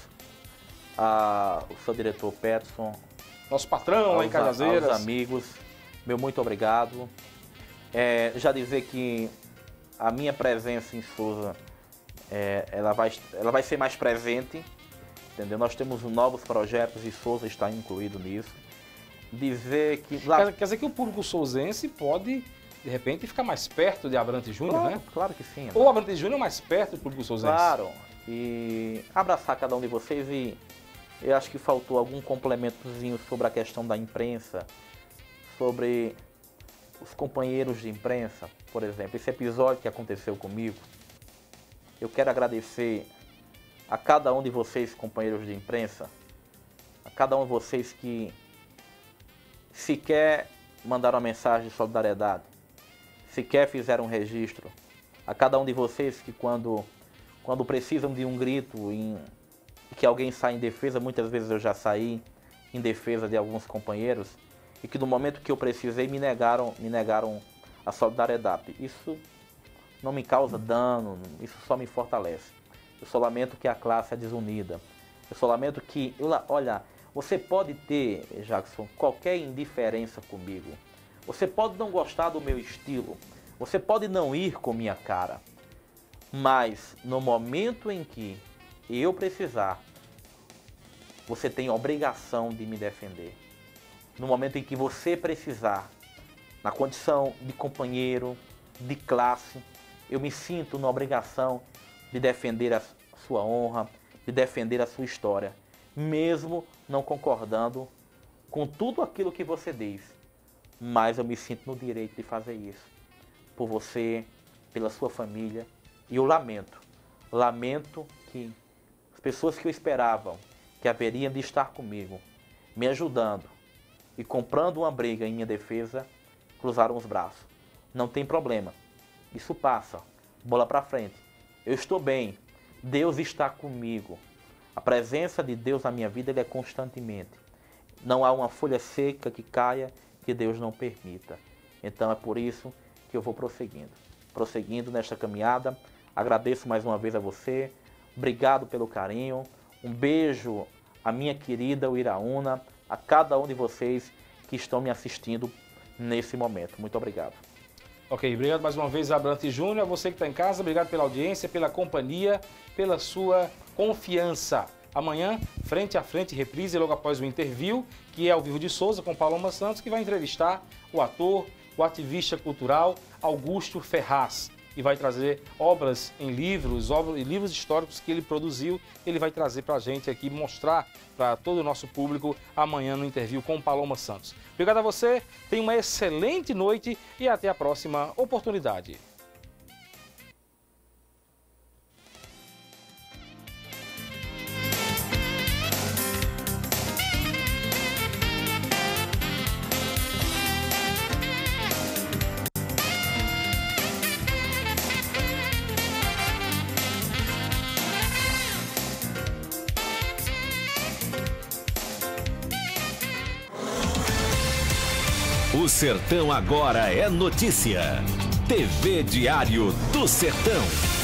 a, o seu diretor Peterson, nosso patrão lá em aos, Cajazeiras. aos amigos, meu muito obrigado. É, já dizer que a minha presença em Souza, é, ela, vai, ela vai ser mais presente, entendeu? Nós temos novos projetos e Souza está incluído nisso. Dizer que... Lá... Quer, quer dizer que o público souzense pode, de repente, ficar mais perto de Abrantes Júnior, claro, né? Claro que sim. Ou Abrantes Júnior mais perto do público souzense. Claro. E abraçar cada um de vocês e eu acho que faltou algum complementozinho sobre a questão da imprensa, sobre os companheiros de imprensa, por exemplo, esse episódio que aconteceu comigo. Eu quero agradecer a cada um de vocês, companheiros de imprensa, a cada um de vocês que sequer mandaram uma mensagem de solidariedade, sequer fizeram um registro, a cada um de vocês que quando, quando precisam de um grito, em, que alguém sai em defesa, muitas vezes eu já saí em defesa de alguns companheiros, e que no momento que eu precisei me negaram, me negaram a solidariedade. Isso não me causa dano, isso só me fortalece. Eu só lamento que a classe é desunida. Eu só lamento que, eu, olha, você pode ter, Jackson, qualquer indiferença comigo. Você pode não gostar do meu estilo. Você pode não ir com minha cara. Mas no momento em que eu precisar, você tem a obrigação de me defender. No momento em que você precisar, na condição de companheiro, de classe, eu me sinto na obrigação de defender a sua honra, de defender a sua história, mesmo não concordando com tudo aquilo que você diz. Mas eu me sinto no direito de fazer isso, por você, pela sua família, e eu lamento, lamento que as pessoas que eu esperava que haveriam de estar comigo, me ajudando, e comprando uma briga em minha defesa, cruzaram os braços. Não tem problema. Isso passa. Bola para frente. Eu estou bem. Deus está comigo. A presença de Deus na minha vida ele é constantemente. Não há uma folha seca que caia que Deus não permita. Então é por isso que eu vou prosseguindo. Prosseguindo nesta caminhada. Agradeço mais uma vez a você. Obrigado pelo carinho. Um beijo à minha querida Iraúna, a cada um de vocês que estão me assistindo nesse momento. Muito obrigado. Ok, obrigado mais uma vez, Abrantes Júnior. A você que está em casa, obrigado pela audiência, pela companhia, pela sua confiança. Amanhã, frente a frente, reprise logo após o interview, que é ao vivo de Souza com Paloma Santos, que vai entrevistar o ator, o ativista cultural Augusto Ferraz, e vai trazer obras em livros, obras, livros históricos que ele produziu, ele vai trazer para a gente aqui, mostrar para todo o nosso público amanhã no interview com Paloma Santos. Obrigado a você, tenha uma excelente noite e até a próxima oportunidade. O Sertão agora é notícia. T V Diário do Sertão.